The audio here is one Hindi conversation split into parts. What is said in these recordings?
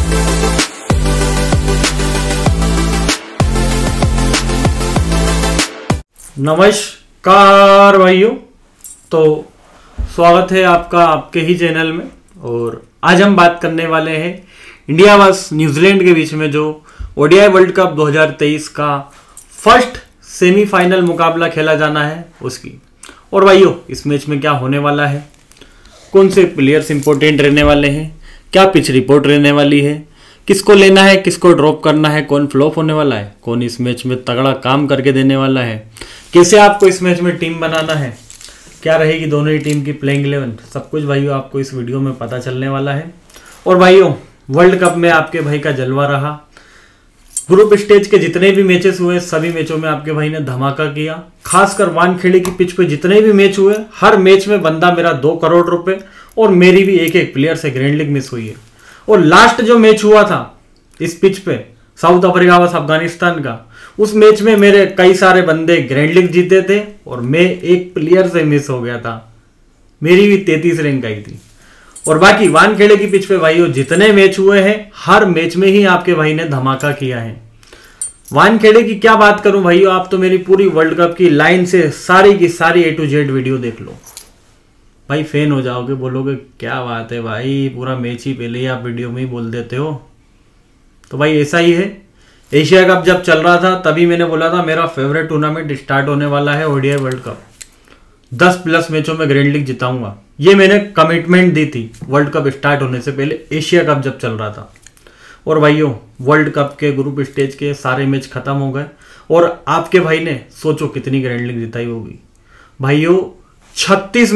नमस्कार भाइयों, तो स्वागत है आपका आपके ही चैनल में। और आज हम बात करने वाले हैं इंडिया वर्सेस न्यूजीलैंड के बीच में जो ओडीआई वर्ल्ड कप 2023 का फर्स्ट सेमीफाइनल मुकाबला खेला जाना है उसकी। और भाइयों, इस मैच में क्या होने वाला है, कौन से प्लेयर्स इंपॉर्टेंट रहने वाले हैं, क्या पिच रिपोर्ट रहने वाली है, किसको लेना है, किसको ड्रॉप करना है, कौन फ्लॉप होने वाला है, कौन इस मैच में तगड़ा काम करके देने वाला है, कैसे आपको इस मैच में टीम बनाना है, क्या रहेगी दोनों ही टीम की प्लेइंग 11, सब कुछ भाइयों आपको इस वीडियो में पता चलने वाला है। और भाइयों, वर्ल्ड कप में आपके भाई का जलवा रहा। ग्रुप स्टेज के जितने भी मैचेस हुए सभी मैचों में आपके भाई ने धमाका किया। खासकर वानखेड़े की पिच पे जितने भी मैच हुए हर मैच में बंदा मेरा 2 करोड़ रुपए और मेरी भी एक प्लेयर से ग्रैंड लीग मिस हुई है। और लास्ट जो मैच हुआ था इस पिच पे साउथ अफ्रीका वर्सेस अफगानिस्तान का, उस मैच में मेरे कई सारे बंदे ग्रैंड लीग जीते थे और मैं एक प्लेयर से मिस हो गया था। मेरी भी 33 रैंक आई थी। और बाकी वानखेड़े की पिच पे भाइयों जितने मैच हुए हैं हर मैच में ही आपके भाई ने धमाका किया है। वानखेड़े की क्या बात करूं भाइयों, आप तो मेरी पूरी वर्ल्ड कप की लाइन से सारी की सारी A to Z वीडियो देख लो भाई, फैन हो जाओगे, बोलोगे क्या बात है भाई, पूरा मैच ही पहले ही आप वीडियो में ही बोल देते हो। तो भाई ऐसा ही है, एशिया कप जब चल रहा था तभी मैंने बोला था मेरा फेवरेट टूर्नामेंट स्टार्ट होने वाला है ओडीआई वर्ल्ड कप, 10+ मैचों में ग्रैंड लीग जिताऊंगा। ये मैंने कमिटमेंट दी थी वर्ल्ड कप स्टार्ट होने से पहले, एशिया कप जब चल रहा था। और भाइयों, वर्ल्ड कप के ग्रुप स्टेज के सारे मैच खत्म हो गए और आपके भाई ने सोचो कितनी ग्रैंड लीग जिताई होगी भाइयों। 36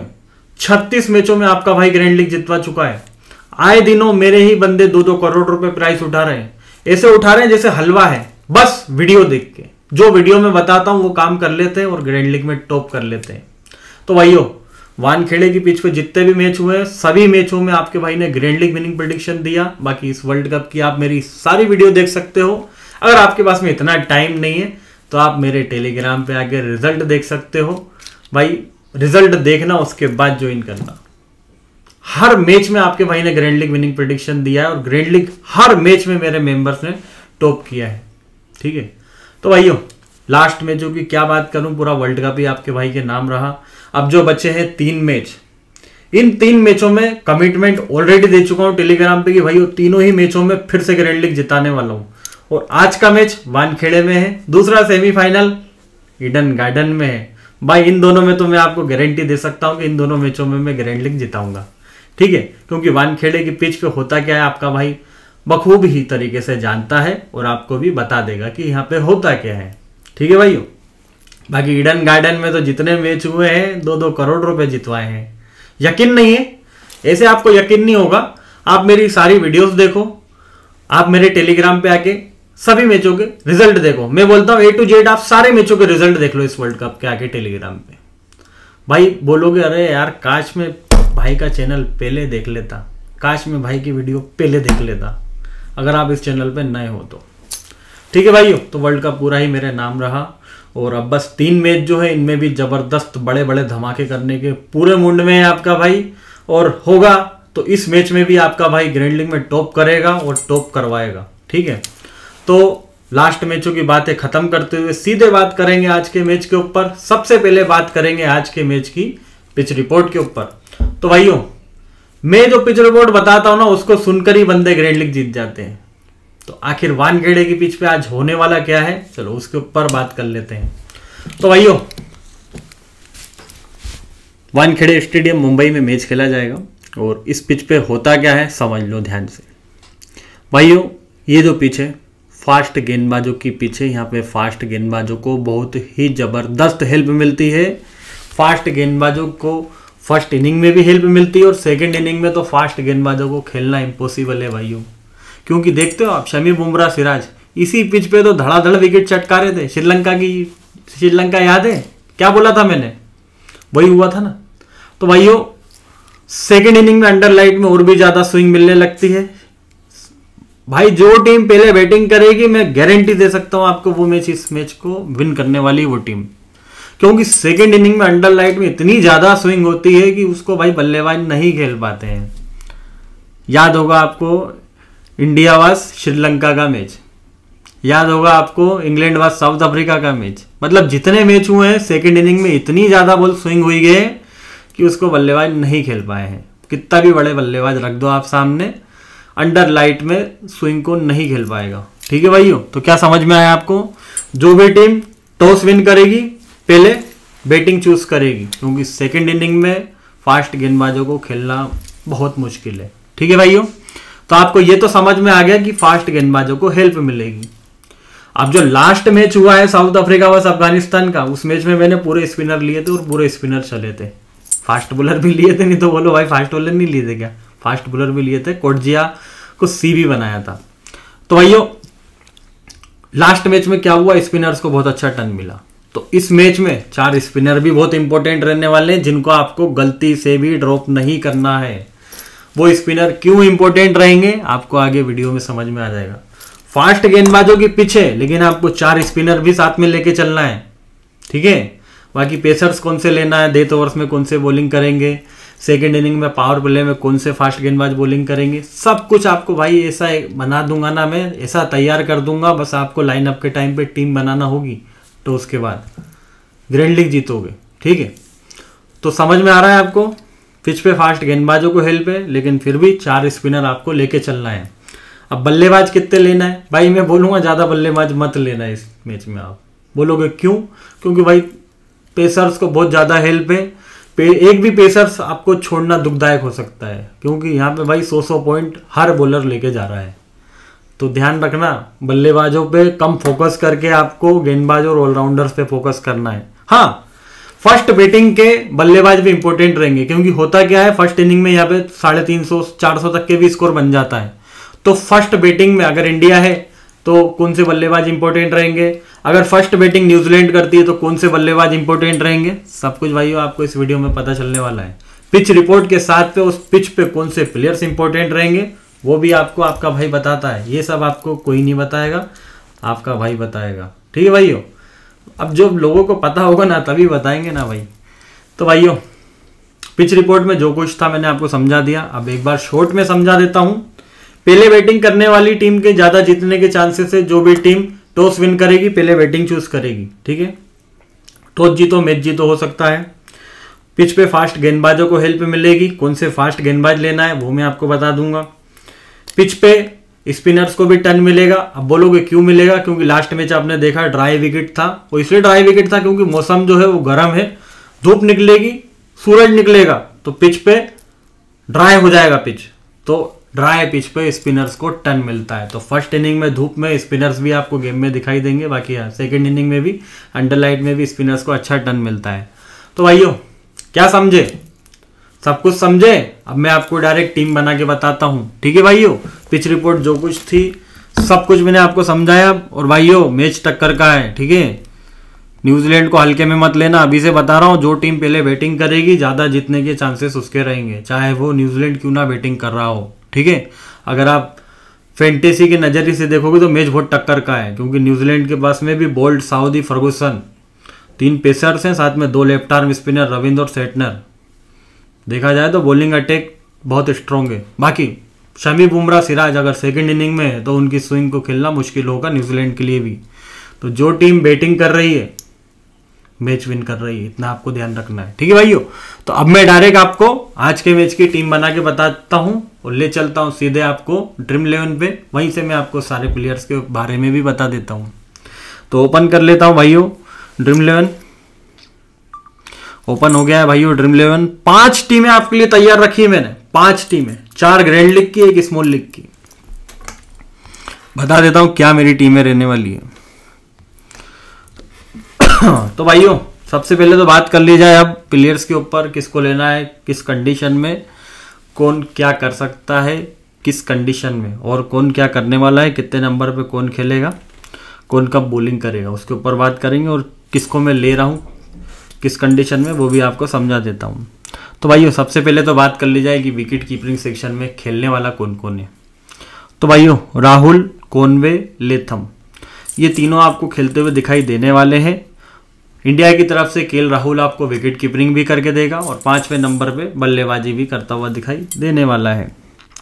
मैचों में आपका भाई ग्रैंड लीग जितवा चुका है। आए दिनों मेरे ही बंदे 2-2 करोड़ रुपए प्राइस उठा रहे हैं, ऐसे उठा रहे हैं जैसे हलवा है। बस वीडियो देख के जो वीडियो में बताता हूं वो काम कर लेते हैं और ग्रैंड लीग में टॉप कर लेते हैं। तो भाइयों, वानखेड़े की पिच पे जितने भी मैच हुए सभी मैचों में आपके भाई ने ग्रैंड लीग विनिंग प्रेडिक्शन दिया। बाकी इस वर्ल्ड कप की आप मेरी सारी वीडियो देख सकते हो। अगर आपके पास में इतना टाइम नहीं है तो आप मेरे टेलीग्राम पे आके रिजल्ट देख सकते हो। भाई रिजल्ट देखना, उसके बाद ज्वाइन करना। हर मैच में आपके भाई ने ग्रैंड लीग विनिंग प्रेडिक्शन दिया है और ग्रैंड लीग हर मैच में मेरे मेंबर्स ने टॉप किया है। ठीक है, तो भाइयों लास्ट मैचों की क्या बात करूं, पूरा वर्ल्ड कप ही आपके भाई के नाम रहा। अब जो बचे हैं 3 मैच, इन 3 मैचों में कमिटमेंट ऑलरेडी दे चुका हूं टेलीग्राम पे कि भाई तीनों ही मैचों में फिर से ग्रैंड लीग जिताने वाला हूं। और आज का मैच वानखेड़े में है, दूसरा सेमीफाइनल ईडन गार्डन में है। भाई इन दोनों में तो मैं आपको गारंटी दे सकता हूं कि इन दोनों मैचों में मैं ग्रैंड लीग जिताऊंगा। ठीक है, क्योंकि वानखेड़े की पिच पे होता क्या है आपका भाई बखूब ही तरीके से जानता है और आपको भी बता देगा कि यहाँ पे होता क्या है। ठीक है भाइयों, बाकी ईडन गार्डन में तो जितने मैच हुए हैं 2-2 करोड़ रुपए जितवाए हैं। यकीन नहीं है, ऐसे आपको यकीन नहीं होगा, आप मेरी सारी वीडियोस देखो, आप मेरे टेलीग्राम पे आके सभी मैचों के रिजल्ट देखो। मैं बोलता हूं A to Z आप सारे मैचों के रिजल्ट देख लो इस वर्ल्ड कप के आके टेलीग्राम पे। भाई बोलोगे अरे यार काश में भाई का चैनल पहले देख लेता, काश में भाई की वीडियो पहले देख लेता, अगर आप इस चैनल पे नए हो तो। ठीक है भाइयों, तो वर्ल्ड कप पूरा ही मेरे नाम रहा। और अब बस 3 मैच जो है इनमें भी जबरदस्त बड़े बड़े धमाके करने के पूरे मूड में है आपका भाई। और होगा तो इस मैच में भी आपका भाई ग्रैंड लीग में टॉप करेगा और टॉप करवाएगा। ठीक है, तो लास्ट मैचों की बातें खत्म करते हुए सीधे बात करेंगे आज के मैच के ऊपर। सबसे पहले बात करेंगे आज के मैच की पिच रिपोर्ट के ऊपर। तो भाइयों, मैं जो पिच रिपोर्ट बताता हूं ना उसको सुनकर ही बंदे ग्रैंड लीग जीत जाते हैं। तो आखिर वानखेड़े की पिच पे आज होने वाला क्या है, चलो उसके ऊपर बात कर लेते हैं। तो भाइयों, वानखेड़े स्टेडियम मुंबई में मैच खेला जाएगा और इस पिच पे होता क्या है समझ लो ध्यान से। भाइयों, ये जो पिच है फास्ट गेंदबाजों की पिच है। यहाँ पे फास्ट गेंदबाजों को बहुत ही जबरदस्त हेल्प मिलती है। फास्ट गेंदबाजों को फर्स्ट इनिंग में भी हेल्प मिलती है और सेकंड इनिंग में तो फास्ट गेंदबाजों को खेलना इम्पॉसिबल है भाइयों। क्योंकि देखते हो आप शमी बुमराह सिराज इसी पिच पे तो धड़ाधड़ विकेट चटका रहे थे। श्रीलंका याद है क्या बोला था मैंने, वही हुआ था ना। तो भाइयों सेकंड इनिंग में अंडरलाइट में और भी ज्यादा स्विंग मिलने लगती है। भाई जो टीम पहले बैटिंग करेगी मैं गारंटी दे सकता हूं आपको वो मैच इस मैच को विन करने वाली वो टीम, क्योंकि सेकंड इनिंग में अंडरलाइट में इतनी ज्यादा स्विंग होती है कि उसको भाई बल्लेबाज नहीं खेल पाते हैं। याद होगा आपको इंडिया वर्स श्रीलंका का मैच, याद होगा आपको इंग्लैंड वर्स साउथ अफ्रीका का मैच। मतलब जितने मैच हुए हैं सेकंड इनिंग में इतनी ज्यादा बॉल स्विंग हुई गए कि उसको बल्लेबाज नहीं खेल पाए हैं। कितना भी बड़े बल्लेबाज रख दो आप सामने, अंडर लाइट में स्विंग को नहीं खेल पाएगा। ठीक है भाइयों, तो क्या समझ में आया आपको? जो भी टीम टॉस विन करेगी पहले बैटिंग चूज करेगी, क्योंकि सेकंड इनिंग में फास्ट गेंदबाजों को खेलना बहुत मुश्किल है। ठीक है भाइयों, तो आपको ये तो समझ में आ गया कि फास्ट गेंदबाजों को हेल्प मिलेगी। अब जो लास्ट मैच हुआ है साउथ अफ्रीका वर्सेस अफगानिस्तान का, उस मैच में मैंने पूरे स्पिनर लिए थे और पूरे स्पिनर चले थे, फास्ट बॉलर भी लिए थे। नहीं तो बोलो भाई फास्ट बॉलर नहीं लिए थे क्या, फास्ट बॉलर भी लिए थे। कोटजिया को सी भी बनाया था। तो भाइयों लास्ट मैच में क्या हुआ, स्पिनर्स को बहुत अच्छा टर्न मिला। तो इस मैच में 4 स्पिनर भी बहुत इंपॉर्टेंट रहने वाले हैं, जिनको आपको गलती से भी ड्रॉप नहीं करना है। वो स्पिनर क्यों इंपॉर्टेंट रहेंगे आपको आगे वीडियो में समझ में आ जाएगा। फास्ट गेंदबाजों के पीछे लेकिन आपको 4 स्पिनर भी साथ में लेके चलना है। ठीक है, बाकी पेसर्स कौन से लेना है, डेथ ओवर्स में कौन से बॉलिंग करेंगे, सेकंड इनिंग में पावर प्ले में कौन से फास्ट गेंदबाज बॉलिंग करेंगे, सब कुछ आपको भाई ऐसा बना दूंगा ना, मैं ऐसा तैयार कर दूंगा। बस आपको लाइनअप के टाइम पे टीम बनाना होगी, तो उसके बाद ग्रैंड लीग जीतोगे। ठीक है, तो समझ में आ रहा है आपको? पिच पे फास्ट गेंदबाजों को हेल्प है, लेकिन फिर भी 4 स्पिनर आपको लेके चलना है। अब बल्लेबाज कितने लेना है भाई, मैं बोलूंगा ज्यादा बल्लेबाज मत लेना इस मैच में। आप बोलोगे क्यों? क्योंकि भाई पेसर्स को बहुत ज्यादा हेल्प है। एक भी पेसर्स आपको छोड़ना दुखदायक हो सकता है, क्योंकि यहाँ पे भाई 100 पॉइंट हर बॉलर लेके जा रहा है। तो ध्यान रखना, बल्लेबाजों पे कम फोकस करके आपको गेंदबाज और ऑलराउंडर्स पे फोकस करना है। हाँ, फर्स्ट बैटिंग के बल्लेबाज भी इंपॉर्टेंट रहेंगे, क्योंकि होता क्या है फर्स्ट इनिंग में यहाँ पे 350-400 तक के भी स्कोर बन जाता है। तो फर्स्ट बैटिंग में अगर इंडिया है तो कौन से बल्लेबाज इंपॉर्टेंट रहेंगे, अगर फर्स्ट बैटिंग न्यूजीलैंड करती है तो कौन से बल्लेबाज इंपॉर्टेंट रहेंगे, सब कुछ भाइयों आपको इस वीडियो में पता चलने वाला है। पिच रिपोर्ट के साथ पे उस पिच पे कौन से प्लेयर्स इंपॉर्टेंट रहेंगे वो भी आपको आपका भाई बताता है। ये सब आपको कोई नहीं बताएगा, आपका भाई बताएगा। ठीक है भाइयों, अब जो लोगों को पता होगा ना तभी बताएंगे ना भाई। तो भाइयों पिच रिपोर्ट में जो कुछ था मैंने आपको समझा दिया। अब एक बार शॉर्ट में समझा देता हूं। पहले बैटिंग करने वाली टीम के ज्यादा जीतने के चांसेस है। जो भी टीम टॉस विन करेगी पहले बैटिंग चूज करेगी। ठीक है, टॉस जीतो मैच जीतो हो सकता है। पिच पे फास्ट गेंदबाजों को हेल्प मिलेगी, कौन से फास्ट गेंदबाज लेना है वो मैं आपको बता दूंगा। पिच पे स्पिनर्स को भी टर्न मिलेगा। अब बोलोगे क्यों मिलेगा, क्योंकि लास्ट मैच आपने देखा ड्राई विकेट था। वो इसलिए ड्राई विकेट था क्योंकि मौसम जो है वो गर्म है, धूप निकलेगी, सूरज निकलेगा तो पिच पे ड्राई हो जाएगा पिच। तो ड्राई पिच पे स्पिनर्स को टर्न मिलता है। तो फर्स्ट इनिंग में धूप में स्पिनर्स भी आपको गेम में दिखाई देंगे, बाकी सेकंड इनिंग में भी अंडरलाइट में भी स्पिनर्स को अच्छा टर्न मिलता है। तो भाइयों क्या समझे, सब कुछ समझे? अब मैं आपको डायरेक्ट टीम बना के बताता हूं। ठीक है भाइयों, पिच रिपोर्ट जो कुछ थी सब कुछ मैंने आपको समझाया। और भाइयों मैच टक्कर का है, ठीक है, न्यूजीलैंड को हल्के में मत लेना। अभी से बता रहा हूं, जो टीम पहले बैटिंग करेगी ज्यादा जीतने के चांसेस उसके रहेंगे, चाहे वो न्यूजीलैंड क्यों ना बैटिंग कर रहा हो। ठीक है, अगर आप फैंटेसी के नजरिए से देखोगे तो मैच बहुत टक्कर का है, क्योंकि न्यूजीलैंड के पास में भी बोल्ट, साउदी, फर्गुसन 3 पेसर्स हैं, साथ में 2 लेफ्ट आर्म स्पिनर रविंद्र और सेटनर। देखा जाए तो बॉलिंग अटैक बहुत स्ट्रॉन्ग है। बाकी शमी, बुमराह, सिराज अगर सेकंड इनिंग में है तो उनकी स्विंग को खेलना मुश्किल होगा न्यूजीलैंड के लिए भी। तो जो टीम बैटिंग कर रही है मैच विन कर रही है, इतना आपको ध्यान रखना है। ठीक है भाइयों, तो अब मैं डायरेक्ट आपको आज के मैच की टीम बना के बताता हूं और ले चलता हूं सीधे आपको ड्रीम 11 पे। वहीं से मैं आपको सारे प्लेयर्स के बारे में भी बता देता हूं। तो ओपन कर लेता हूं भाइयों ड्रीम 11। ओपन हो गया है भाइयों ड्रीम 11। 5 टीमें आपके लिए तैयार रखी है मैंने, 5 टीमें, 4 ग्रैंड लीग की, 1 स्मॉल लीग की। बता देता हूं क्या मेरी टीमें रहने वाली है। तो भाइयों सबसे पहले तो बात कर ली जाए अब प्लेयर्स के ऊपर, किसको लेना है, किस कंडीशन में, कौन क्या कर सकता है किस कंडीशन में, और कौन क्या करने वाला है, कितने नंबर पे कौन खेलेगा, कौन कब बॉलिंग करेगा, उसके ऊपर बात करेंगे। और किसको मैं ले रहा हूँ किस कंडीशन में वो भी आपको समझा देता हूँ। तो भाइयों सबसे पहले तो बात कर ली जाए कि विकेट कीपिंग सेक्शन में खेलने वाला कौन कौन है। तो भाइयों राहुल, कॉनवे, लेथम, ये तीनों आपको खेलते हुए दिखाई देने वाले हैं। इंडिया की तरफ से केएल राहुल आपको विकेट कीपिंग भी करके देगा और 5वें नंबर पे बल्लेबाजी भी करता हुआ दिखाई देने वाला है।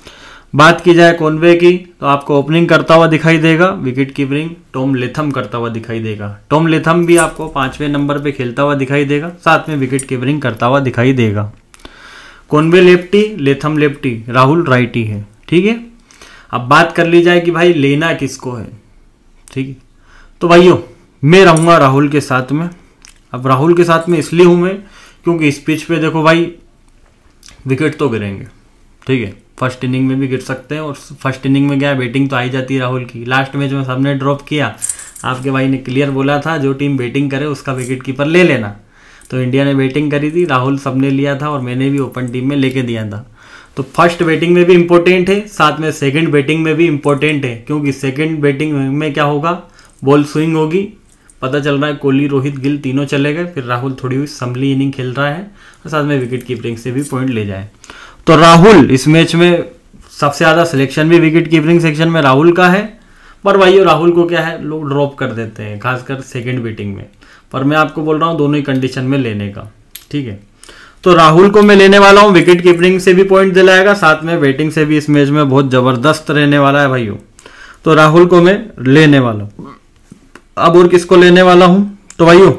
बात की जाए कॉनवे की तो आपको ओपनिंग करता हुआ दिखाई देगा, विकेट कीपिंग टॉम लेथम करता हुआ दिखाई देगा। टॉम लेथम भी आपको 5वें नंबर पे खेलता हुआ दिखाई देगा, साथ में विकेट कीपिंग करता हुआ दिखाई देगा। Conway lefty, Latham lefty, Rahul righty है, ठीक है। अब बात कर ली जाए कि भाई लेना किसको है, ठीक है। तो भाइयों मैं रहूँगा राहुल के साथ में। अब राहुल के साथ में इसलिए हूँ मैं क्योंकि इस पिच पे देखो भाई विकेट तो गिरेंगे, ठीक है। फर्स्ट इनिंग में भी गिर सकते हैं और फर्स्ट इनिंग में क्या है बैटिंग तो आई जाती है राहुल की। लास्ट मैच में सबने ड्रॉप किया, आपके भाई ने क्लियर बोला था जो टीम बैटिंग करे उसका विकेट कीपर ले लेना, तो इंडिया ने बैटिंग करी थी, राहुल सबने लिया था और मैंने भी ओपन टीम में लेके दिया था। तो फर्स्ट बैटिंग में भी इंपॉर्टेंट है, साथ में सेकंड बैटिंग में भी इंपॉर्टेंट है, क्योंकि सेकंड बैटिंग में क्या होगा, बॉल स्विंग होगी। पता चल रहा है कोहली, रोहित, गिल तीनों चले गए, फिर राहुल थोड़ी हुई संभली इनिंग खेल रहा है और साथ में विकेट कीपिंग से भी पॉइंट ले जाए। तो राहुल इस मैच में सबसे ज़्यादा सिलेक्शन भी विकेट कीपिंग सेक्शन में राहुल का है, पर भाई राहुल को क्या है लोग ड्रॉप कर देते हैं खासकर सेकंड बैटिंग में, पर मैं आपको बोल रहा हूँ दोनों ही कंडीशन में लेने का, ठीक है। तो राहुल को मैं लेने वाला हूँ, विकेट कीपिंग से भी पॉइंट दिलाएगा, साथ में बैटिंग से भी इस मैच में बहुत ज़बरदस्त रहने वाला है भाइयों। तो राहुल को मैं लेने वाला हूँ। अब और किसको लेने वाला हूँ, तो भाइयों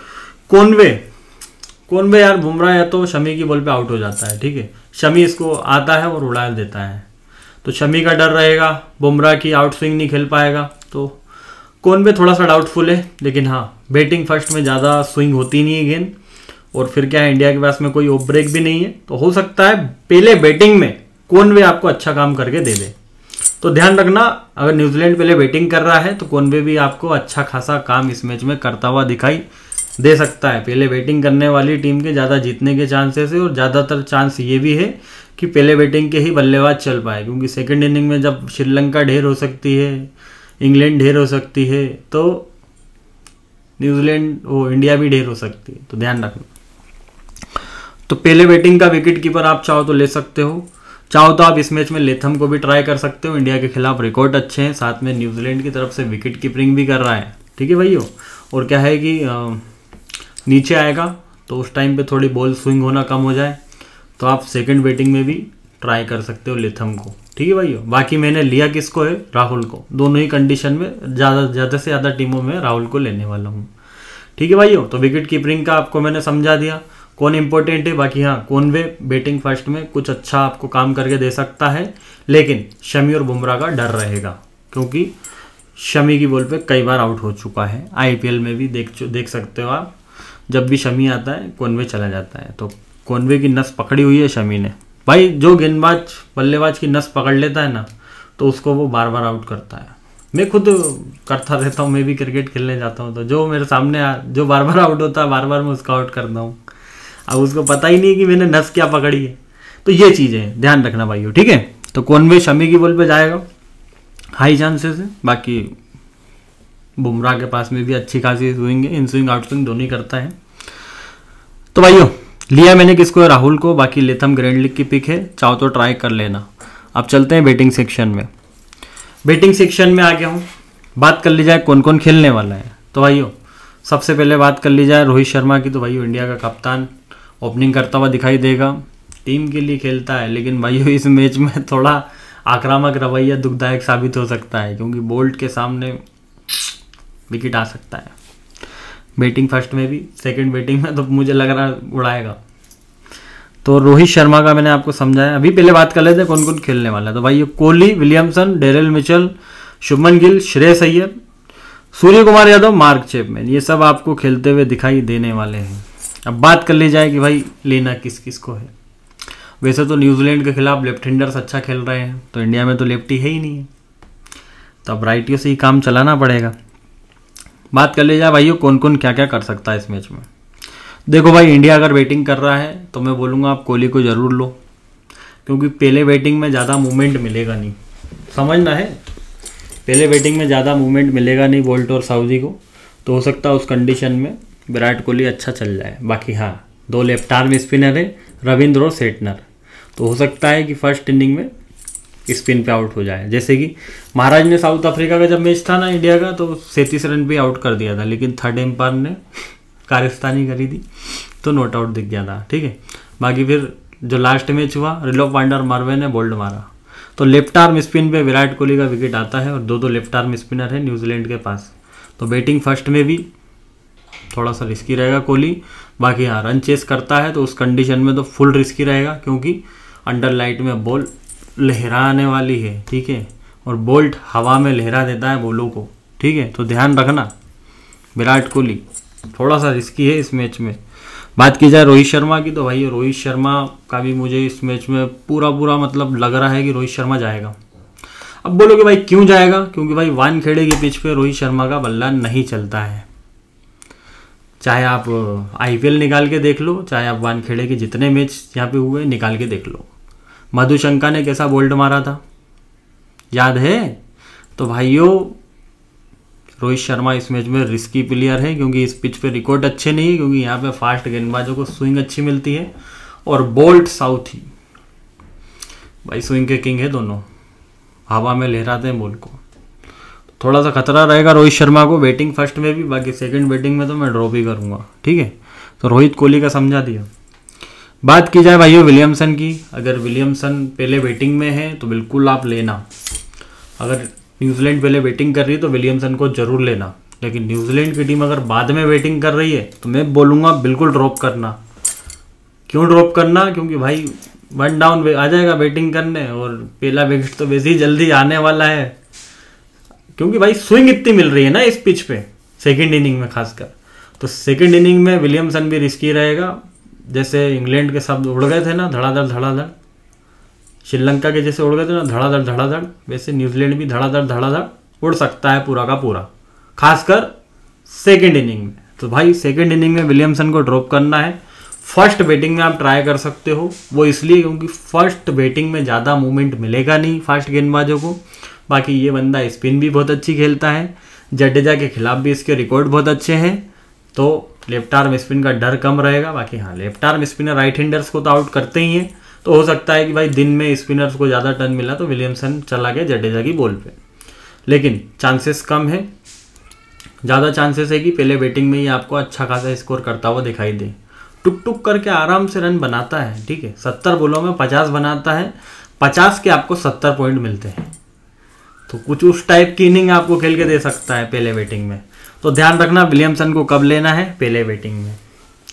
कॉनवे यार बुमराह या तो शमी की बॉल पे आउट हो जाता है, ठीक है। शमी इसको आता है और उड़ा देता है, तो शमी का डर रहेगा, बुमराह की आउट स्विंग नहीं खेल पाएगा, तो कॉनवे थोड़ा सा डाउटफुल है। लेकिन हाँ बैटिंग फर्स्ट में ज़्यादा स्विंग होती नहीं है गेंद, और फिर क्या है इंडिया के पास में कोई ऑफ ब्रेक भी नहीं है, तो हो सकता है पहले बैटिंग में कॉनवे आपको अच्छा काम करके दे दे। तो ध्यान रखना अगर न्यूजीलैंड पहले बैटिंग कर रहा है तो कॉनवे भी आपको अच्छा खासा काम इस मैच में करता हुआ दिखाई दे सकता है। पहले बैटिंग करने वाली टीम के ज़्यादा जीतने के चांसेस है, और ज़्यादातर चांस ये भी है कि पहले बैटिंग के ही बल्लेबाज चल पाए, क्योंकि सेकंड इनिंग में जब श्रीलंका ढेर हो सकती है, इंग्लैंड ढेर हो सकती है, तो इंडिया भी ढेर हो सकती है, तो ध्यान रखना। तो पहले बैटिंग का विकेट कीपर आप चाहो तो ले सकते हो, चाहो तो आप इस मैच में लेथम को भी ट्राई कर सकते हो। इंडिया के खिलाफ रिकॉर्ड अच्छे हैं, साथ में न्यूजीलैंड की तरफ से विकेट कीपिंग भी कर रहा है, ठीक है भाइयों। और क्या है कि नीचे आएगा तो उस टाइम पे थोड़ी बॉल स्विंग होना कम हो जाए, तो आप सेकंड बैटिंग में भी ट्राई कर सकते हो लेथम को, ठीक है भाइयों। बाकी मैंने लिया किसको है, राहुल को। दोनों ही कंडीशन में ज़्यादा से ज़्यादा टीमों में राहुल को लेने वाला हूँ, ठीक है भाइयों। तो विकेट कीपिंग का आपको मैंने समझा दिया कौन इंपॉर्टेंट है। बाकी हाँ कॉनवे बैटिंग फर्स्ट में कुछ अच्छा आपको काम करके दे सकता है, लेकिन शमी और बुमराह का डर रहेगा, क्योंकि शमी की बॉल पे कई बार आउट हो चुका है। आईपीएल में भी देख सकते हो आप, जब भी शमी आता है कॉनवे चला जाता है। तो कॉनवे की नस पकड़ी हुई है शमी ने। भाई जो गेंदबाज बल्लेबाज की नस पकड़ लेता है ना, तो उसको वो बार बार आउट करता है। मैं खुद करता रहता हूँ, मैं भी क्रिकेट खेलने जाता हूँ, तो जो मेरे सामने जो बार बार आउट होता है, बार बार मैं उसका आउट करता हूँ। अब उसको पता ही नहीं कि मैंने नस क्या पकड़ी है। तो ये चीज़ें ध्यान रखना भाइयों, ठीक है। तो कॉनवे शमी की बॉल पे जाएगा, हाई चांसेस है। बाकी बुमराह के पास में भी अच्छी खासी स्विंग है, इन स्विंग आउट स्विंग दोनों ही करता है। तो भाइयों लिया मैंने किसको है, राहुल को। बाकी लेथम ग्रैंड लीग की पिक है, चाहो तो ट्राई कर लेना। अब चलते हैं बैटिंग सेक्शन में। बैटिंग सेक्शन में आ गया हूँ, बात कर ली जाए कौन कौन खेलने वाला है। तो भाइयों सबसे पहले बात कर ली जाए रोहित शर्मा की। तो भाइयों इंडिया का कप्तान ओपनिंग करता हुआ दिखाई देगा, टीम के लिए खेलता है, लेकिन भाइयों इस मैच में थोड़ा आक्रामक रवैया दुखदायक साबित हो सकता है, क्योंकि बोल्ट के सामने विकेट आ सकता है। बैटिंग फर्स्ट में भी, सेकंड बैटिंग में तो मुझे लग रहा है उड़ाएगा। तो रोहित शर्मा का मैंने आपको समझाया। अभी पहले बात कर लेते हैं कौन कौन खेलने वाला है। तो भाई Kohli, Williamson, Daryl Mitchell, Shubman Gill, Shreyas Iyer, Surya Kumar Yadav, Mark Chapman, ये सब आपको खेलते हुए दिखाई देने वाले हैं। अब बात कर ली जाए कि भाई लेना किस किस को है। वैसे तो न्यूजीलैंड के खिलाफ लेफ्ट हैंडर्स अच्छा खेल रहे हैं, तो इंडिया में तो लेफ्टी है ही नहीं है, तो अब राइटियों से ही काम चलाना पड़ेगा। बात कर ली जाए भाइयों कौन कौन क्या क्या कर सकता है इस मैच में। देखो भाई इंडिया अगर बैटिंग कर रहा है तो मैं बोलूँगा आप कोहली को ज़रूर लो, क्योंकि पहले बैटिंग में ज़्यादा मूवमेंट मिलेगा नहीं, समझना है। पहले बैटिंग में ज़्यादा मूवमेंट मिलेगा नहीं बोल्ट और साउदी को, तो हो सकता है उस कंडीशन में विराट कोहली अच्छा चल जाए। बाकी हाँ 2 लेफ्ट आर्म स्पिनर है, रविंद्र और सेटनर, तो हो सकता है कि फर्स्ट इनिंग में स्पिन पे आउट हो जाए। जैसे कि महाराज ने साउथ अफ्रीका का जब मैच था ना इंडिया का, तो 37 रन पे आउट कर दिया था, लेकिन थर्ड एम्पायर ने कारस्तानी करी थी तो नॉट आउट दिख गया था, ठीक है। बाकी फिर जो लास्ट मैच हुआ रिलो पांडा और मार्वे ने बोल्ड मारा, तो लेफ्ट आर्म स्पिन पे विराट कोहली का विकेट आता है और दो लेफ्ट आर्म स्पिनर है न्यूजीलैंड के पास। तो बैटिंग फर्स्ट में भी थोड़ा सा रिस्की रहेगा कोहली। बाकी हाँ, रन चेस करता है तो उस कंडीशन में तो फुल रिस्की रहेगा, क्योंकि अंडर लाइट में बॉल लहराने वाली है, ठीक है, और बोल्ट हवा में लहरा देता है बॉलों को, ठीक है। तो ध्यान रखना, विराट कोहली थोड़ा सा रिस्की है इस मैच में। बात की जाए रोहित शर्मा की, तो भाई रोहित शर्मा का भी मुझे इस मैच में पूरा मतलब लग रहा है कि रोहित शर्मा जाएगा। अब बोलोगे भाई क्यों जाएगा, क्योंकि भाई वानखेड़े की पिच पे रोहित शर्मा का बल्ला नहीं चलता है। चाहे आप आईपीएल निकाल के देख लो, चाहे आप वानखेड़े के जितने मैच यहाँ पे हुए निकाल के देख लो। मधुशंका ने कैसा बोल्ड मारा था, याद है। तो भाइयों रोहित शर्मा इस मैच में रिस्की प्लेयर है, क्योंकि इस पिच पे रिकॉर्ड अच्छे नहीं है, क्योंकि यहाँ पे फास्ट गेंदबाजों को स्विंग अच्छी मिलती है और बोल्ट साउथी भाई स्विंग के किंग है, दोनों हवा में लहराते हैं बॉल को। थोड़ा सा खतरा रहेगा रोहित शर्मा को बैटिंग फर्स्ट में भी, बाकी सेकंड बैटिंग में तो मैं ड्रॉप ही करूंगा, ठीक है। तो रोहित कोहली का समझा दिया। बात की जाए भाइयों विलियमसन की, अगर विलियमसन पहले बैटिंग में है तो बिल्कुल आप लेना। अगर न्यूजीलैंड पहले बैटिंग कर रही है तो विलियमसन को जरूर लेना, लेकिन न्यूजीलैंड की टीम अगर बाद में बैटिंग कर रही है तो मैं बोलूँगा बिल्कुल ड्रॉप करना। क्यों ड्रॉप करना, क्योंकि भाई 1 डाउन आ जाएगा बैटिंग करने, और पहला विकेट तो वैसे ही जल्दी आने वाला है, क्योंकि भाई स्विंग इतनी मिल रही है ना इस पिच पे सेकेंड इनिंग में खासकर। तो सेकेंड इनिंग में विलियमसन भी रिस्की रहेगा। जैसे इंग्लैंड के शब्द उड़ गए थे ना, धड़ाधड़, श्रीलंका के जैसे उड़ गए थे ना धड़ाधड़, वैसे न्यूजीलैंड भी धड़ाधड़ उड़ सकता है पूरा का पूरा, खासकर सेकेंड इनिंग में। तो भाई सेकेंड इनिंग में विलियमसन को ड्रॉप करना है। फर्स्ट बैटिंग में आप ट्राई कर सकते हो, वो इसलिए क्योंकि फर्स्ट बैटिंग में ज़्यादा मूवमेंट मिलेगा नहीं फास्ट गेंदबाजों को। बाकी ये बंदा स्पिन भी बहुत अच्छी खेलता है, जडेजा के खिलाफ भी इसके रिकॉर्ड बहुत अच्छे हैं, तो लेफ्ट आर्म स्पिन का डर कम रहेगा। बाकी हाँ, left arm spinner right handers को तो आउट करते ही हैं, तो हो सकता है कि भाई दिन में स्पिनर्स को ज़्यादा टर्न मिला तो विलियमसन चला गया जडेजा की बॉल पे, लेकिन चांसेस कम है। ज़्यादा चांसेस है कि पहले बैटिंग में ही आपको अच्छा खासा स्कोर करता हुआ दिखाई दे। टुक टुक करके आराम से रन बनाता है, ठीक है, 70 बॉलों में 50 बनाता है, 50 के आपको 70 पॉइंट मिलते हैं। तो कुछ उस टाइप की इनिंग आपको खेल के दे सकता है पहले बैटिंग में। तो ध्यान रखना विलियमसन को कब लेना है, पहले बैटिंग में।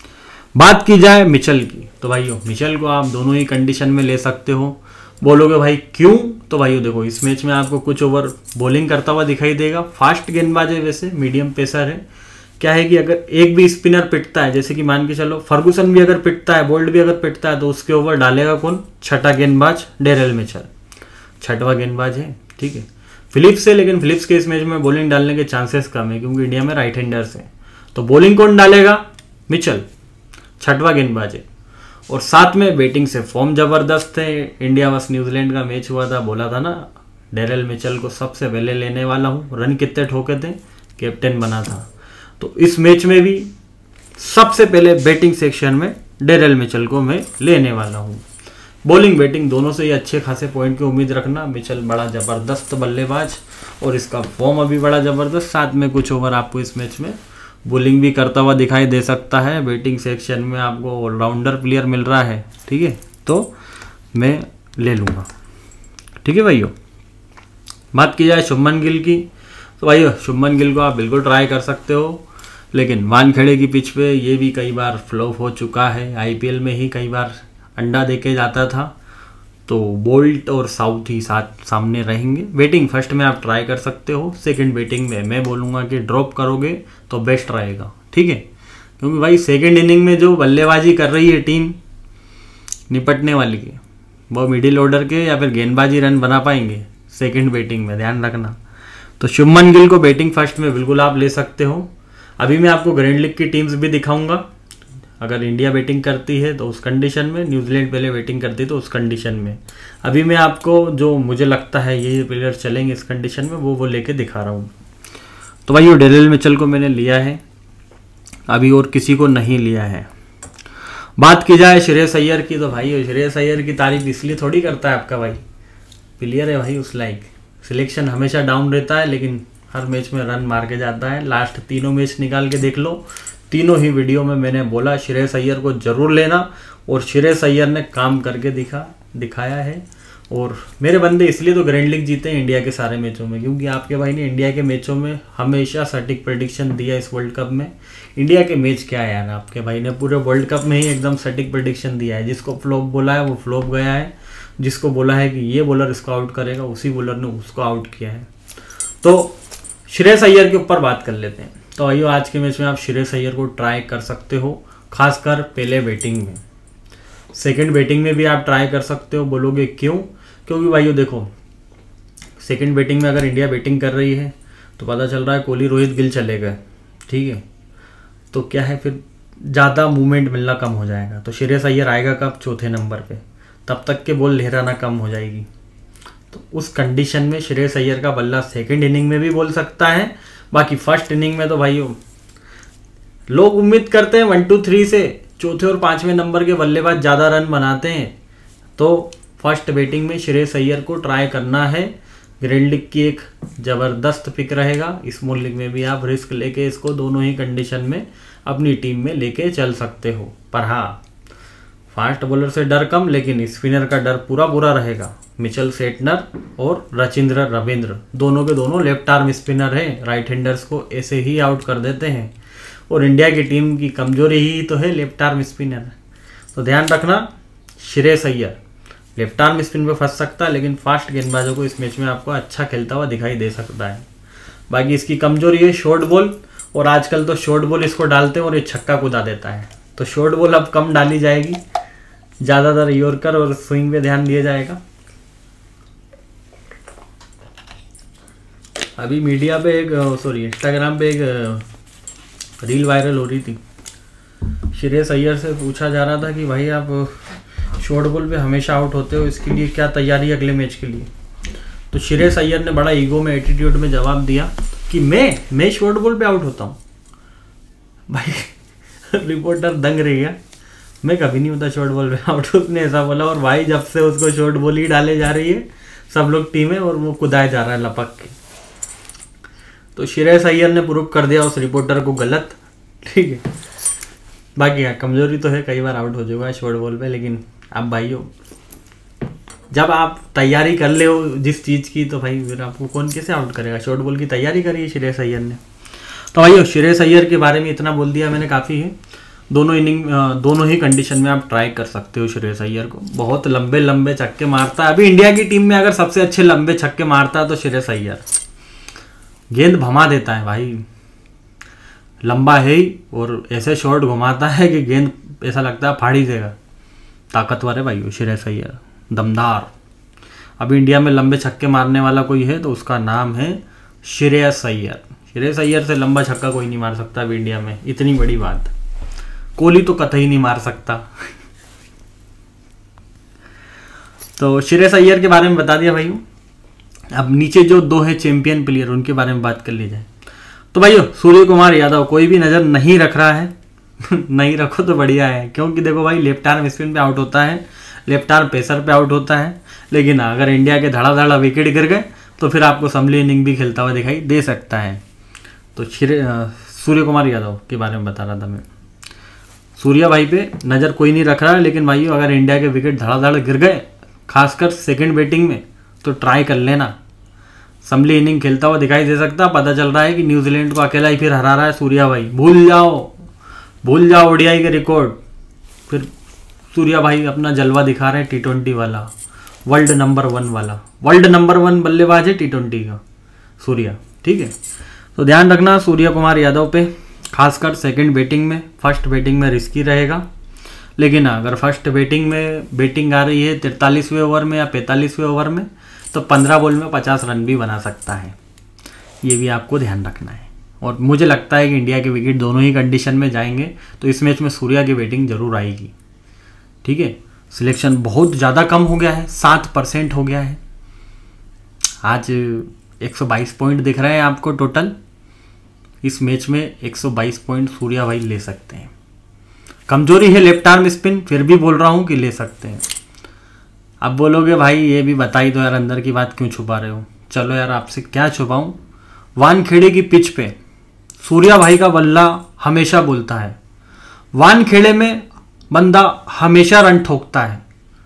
बात की जाए मिचेल की, तो भाइयों मिचेल को आप दोनों ही कंडीशन में ले सकते हो। बोलोगे भाई क्यों, तो भाइयों देखो इस मैच में आपको कुछ ओवर बॉलिंग करता हुआ दिखाई देगा। फास्ट गेंदबाज है, वैसे मीडियम पेसर है। क्या है कि अगर एक भी स्पिनर पिटता है, जैसे कि मान के चलो फर्गुसन भी अगर पिटता है, बोल्ट भी अगर पिटता है, तो उसके ओवर डालेगा कौन, छठा गेंदबाज डेरेल मिचेल, छठवां गेंदबाज है, ठीक है। फिलिप्स है, लेकिन फिलिप्स के इस मैच में बॉलिंग डालने के चांसेस कम है, क्योंकि इंडिया में राइट हैंडर्स है। तो बॉलिंग कौन डालेगा, मिचेल, छठवां गेंदबाज है। और साथ में बैटिंग से फॉर्म जबरदस्त है। इंडिया वर्सेस न्यूजीलैंड का मैच हुआ था, बोला था ना डेरेल मिचेल को सबसे पहले लेने वाला हूँ, रन कितने ठोके थे, कैप्टन बना था। तो इस मैच में भी सबसे पहले बैटिंग सेक्शन में डेरेल मिचेल को मैं लेने वाला हूँ। बॉलिंग बैटिंग दोनों से ही अच्छे खासे पॉइंट की उम्मीद रखना। मिचेल बड़ा ज़बरदस्त बल्लेबाज और इसका फॉर्म अभी बड़ा ज़बरदस्त। साथ में कुछ ओवर आपको इस मैच में बॉलिंग भी करता हुआ दिखाई दे सकता है। बैटिंग सेक्शन में आपको ऑलराउंडर प्लेयर मिल रहा है, ठीक है, तो मैं ले लूँगा, ठीक है भाइयों। बात की जाए शुभमन गिल की, तो भाइयों शुभमन गिल को आप बिल्कुल ट्राई कर सकते हो, लेकिन वानखेड़े की पिच पे ये भी कई बार फ्लॉप हो चुका है। आईपीएल में ही कई बार अंडा देके जाता था। तो बोल्ट और साउथ ही साथ सामने रहेंगे। बैटिंग फर्स्ट में आप ट्राई कर सकते हो, सेकंड बैटिंग में मैं बोलूँगा कि ड्रॉप करोगे तो बेस्ट रहेगा, ठीक है, क्योंकि भाई सेकंड इनिंग में जो बल्लेबाजी कर रही है टीम निपटने वाली है, वो मिडिल ऑर्डर के या फिर गेंदबाजी रन बना पाएंगे सेकंड बैटिंग में, ध्यान रखना। तो शुभमन गिल को बैटिंग फर्स्ट में बिल्कुल आप ले सकते हो। अभी मैं आपको ग्रैंड लीग की टीम्स भी दिखाऊंगा। अगर इंडिया बैटिंग करती है तो उस कंडीशन में, न्यूजीलैंड पहले बैटिंग करती है तो उस कंडीशन में। अभी मैं आपको जो मुझे लगता है ये प्लेयर चलेंगे इस कंडीशन में वो लेके दिखा रहा हूँ। तो भाई वो डेरेल मिचेल को मैंने लिया है, अभी और किसी को नहीं लिया है। बात की जाए श्रेयस अय्यर की, तो भाई श्रेयस अय्यर की तारीफ इसलिए थोड़ी करता है आपका भाई, प्लेयर है भाई उस लाइक। सिलेक्शन हमेशा डाउन रहता है, लेकिन हर मैच में रन मार के जाता है। लास्ट तीनों मैच निकाल के देख लो, तीनों ही वीडियो में मैंने बोला श्रेयस अय्यर को जरूर लेना, और श्रेयस अय्यर ने काम करके दिखाया है। और मेरे बंदे इसलिए तो ग्रैंड लीग जीते हैं इंडिया के सारे मैचों में, क्योंकि आपके भाई ने इंडिया के मैचों में हमेशा सटीक प्रेडिक्शन दिया इस वर्ल्ड कप में। इंडिया के मैच क्या है यार, आपके भाई ने पूरे वर्ल्ड कप में ही एकदम सटीक प्रेडिक्शन दिया है। जिसको फ्लॉप बोला है वो फ्लॉप गया है, जिसको बोला है कि ये बॉलर इसको आउट करेगा उसी बॉलर ने उसको आउट किया है। तो श्रेयस अय्यर के ऊपर बात कर लेते हैं। तो आइयो आज के मैच में आप श्रेयस अय्यर को ट्राई कर सकते हो, खासकर पहले बैटिंग में। सेकंड बैटिंग में भी आप ट्राई कर सकते हो। बोलोगे क्यों? क्योंकि भाइयों देखो, सेकंड बैटिंग में अगर इंडिया बैटिंग कर रही है तो पता चल रहा है कोहली रोहित गिल चले गए, ठीक है, तो क्या है फिर ज़्यादा मूवमेंट मिलना कम हो जाएगा। तो श्रेयस अय्यर आएगा कब? चौथे नंबर पे, तब तक के बॉल लहराना कम हो जाएगी। तो उस कंडीशन में श्रेयस अय्यर का बल्ला सेकंड इनिंग में भी बोल सकता है। बाकी फर्स्ट इनिंग में तो भाइयों लोग उम्मीद करते हैं 1, 2, 3 से चौथे और पांचवें नंबर के बल्लेबाज ज़्यादा रन बनाते हैं। तो फर्स्ट बैटिंग में श्रेयस अय्यर को ट्राई करना है। ग्रैंड लीग की एक ज़बरदस्त पिक रहेगा। स्मॉल लीग में भी आप रिस्क लेके इसको दोनों ही कंडीशन में अपनी टीम में लेके चल सकते हो। पर हाँ, फास्ट बॉलर से डर कम, लेकिन स्पिनर का डर पूरा रहेगा। मिचेल सेटनर और रचिंद्र रविंद्र दोनों के दोनों लेफ्ट आर्म स्पिनर हैं। राइट हैंडर्स को ऐसे ही आउट कर देते हैं, और इंडिया की टीम की कमजोरी ही तो है लेफ्ट आर्म स्पिनर। तो ध्यान रखना, Shreyas Iyer left arm spin पे फंस सकता है, लेकिन फास्ट गेंदबाजों को इस मैच में आपको अच्छा खेलता हुआ दिखाई दे सकता है। बाकी इसकी कमजोरी है शॉर्ट बॉल, और आजकल तो शॉर्ट बॉल इसको डालते हैं और ये छक्का कूदा देता है। तो शॉर्ट बॉल अब कम डाली जाएगी, ज़्यादातर यॉर्कर और स्विंग पे ध्यान दिया जाएगा। अभी मीडिया पे इंस्टाग्राम पे एक रील वायरल हो रही थी। श्रेयस अय्यर से पूछा जा रहा था कि भाई आप शॉर्ट बॉल पे हमेशा आउट होते हो, इसके लिए क्या तैयारी है अगले मैच के लिए? तो श्रेयस अय्यर ने बड़ा ईगो में, एटीट्यूड में जवाब दिया कि मैं शॉर्ट बॉल पे आउट होता हूँ। भाई रिपोर्टर दंग रह गया, मैं कभी नहीं होता शॉर्ट बॉल पे आउट, उसने ऐसा बोला। और भाई जब से उसको शॉर्ट बॉल ही डाले जा रही है, सब लोग टीम है और वो कुदाया जा रहा है लपक के। तो श्रेयस अय्यर ने प्रूव कर दिया उस रिपोर्टर को गलत, ठीक है। बाकी हाँ, कमजोरी तो है, कई बार आउट हो जाएगा शॉर्ट बॉल पे, लेकिन अब भाइयों जब आप तैयारी कर ले हो जिस चीज़ की, तो भाई फिर आपको कौन कैसे आउट करेगा? शॉर्ट बॉल की तैयारी करी है श्रेयस अय्यर ने। तो भाइयों श्रेयस अय्यर के बारे में इतना बोल दिया मैंने, काफ़ी है। दोनों ही कंडीशन में आप ट्राई कर सकते हो श्रेयस अय्यर को। बहुत लंबे लंबे छक्के मारता है। अभी इंडिया की टीम में अगर सबसे अच्छे लंबे छक्के मारता है तो श्रेयस अय्यर। गेंद भमा देता है भाई, लंबा है ही, और ऐसे शॉट घुमाता है कि गेंद ऐसा लगता है फाड़ ही देगा। ताकतवर है भाई श्रेयस अय्यर, दमदार। अभी इंडिया में लंबे छक्के मारने वाला कोई है तो उसका नाम है श्रेयस अय्यर। श्रेयस अय्यर से लंबा छक्का कोई नहीं मार सकता अभी इंडिया में, इतनी बड़ी बात। कोहली तो कतई नहीं मार सकता। तो श्रेयस अय्यर के बारे में बता दिया भाइयों। अब नीचे जो दो है चैंपियन प्लेयर, उनके बारे में बात कर ली जाए। तो भाइयों सूर्य कुमार यादव कोई भी नज़र नहीं रख रहा है नहीं रखो तो बढ़िया है, क्योंकि देखो भाई लेफ्ट आर्म स्पिन पे आउट होता है, लेफ्ट आर्म पेसर पे आउट होता है। लेकिन अगर इंडिया के धड़ा विकेट गिर गए तो फिर आपको संभली इनिंग भी खेलता हुआ दिखाई दे सकता है। तो सूर्य कुमार यादव के बारे में बता रहा था मैं। सूर्या भाई पे नज़र कोई नहीं रख रहा है, लेकिन भाई अगर इंडिया के विकेट धड़ा गिर गए, खासकर सेकंड बैटिंग में, तो ट्राई कर लेना। संभली इनिंग खेलता हुआ दिखाई दे सकता। पता चल रहा है कि न्यूजीलैंड को अकेला ही फिर हरा रहा है सूर्या भाई। भूल जाओ ओडीआई के रिकॉर्ड। फिर सूर्या भाई अपना जलवा दिखा रहे हैं T20 वाला, वर्ल्ड नंबर 1 वाला। वर्ल्ड नंबर 1 बल्लेबाज है T20 का सूर्या, ठीक है। तो ध्यान रखना सूर्य कुमार यादव पे, खासकर सेकंड बैटिंग में। फर्स्ट बैटिंग में रिस्की रहेगा, लेकिन अगर फर्स्ट बैटिंग में बैटिंग आ रही है 43वें ओवर में या 45वें ओवर में, तो 15 बॉल में 50 रन भी बना सकता है। ये भी आपको ध्यान रखना है। और मुझे लगता है कि इंडिया के विकेट दोनों ही कंडीशन में जाएंगे, तो इस मैच में सूर्या की बैटिंग जरूर आएगी, ठीक है। सिलेक्शन बहुत ज़्यादा कम हो गया है, 7% हो गया है। आज 122 पॉइंट दिख रहे हैं आपको टोटल। इस मैच में 122 पॉइंट सूर्या भाई ले सकते हैं। कमजोरी है लेफ्ट आर्म स्पिन, फिर भी बोल रहा हूँ कि ले सकते हैं। अब बोलोगे भाई ये भी बताई दो यार, अंदर की बात क्यों छुपा रहे हो? चलो यार, आपसे क्या छुपाऊं। वानखेड़े की पिच पे सूर्या भाई का बल्ला हमेशा बोलता है। वानखेड़े में बंदा हमेशा रन ठोकता है,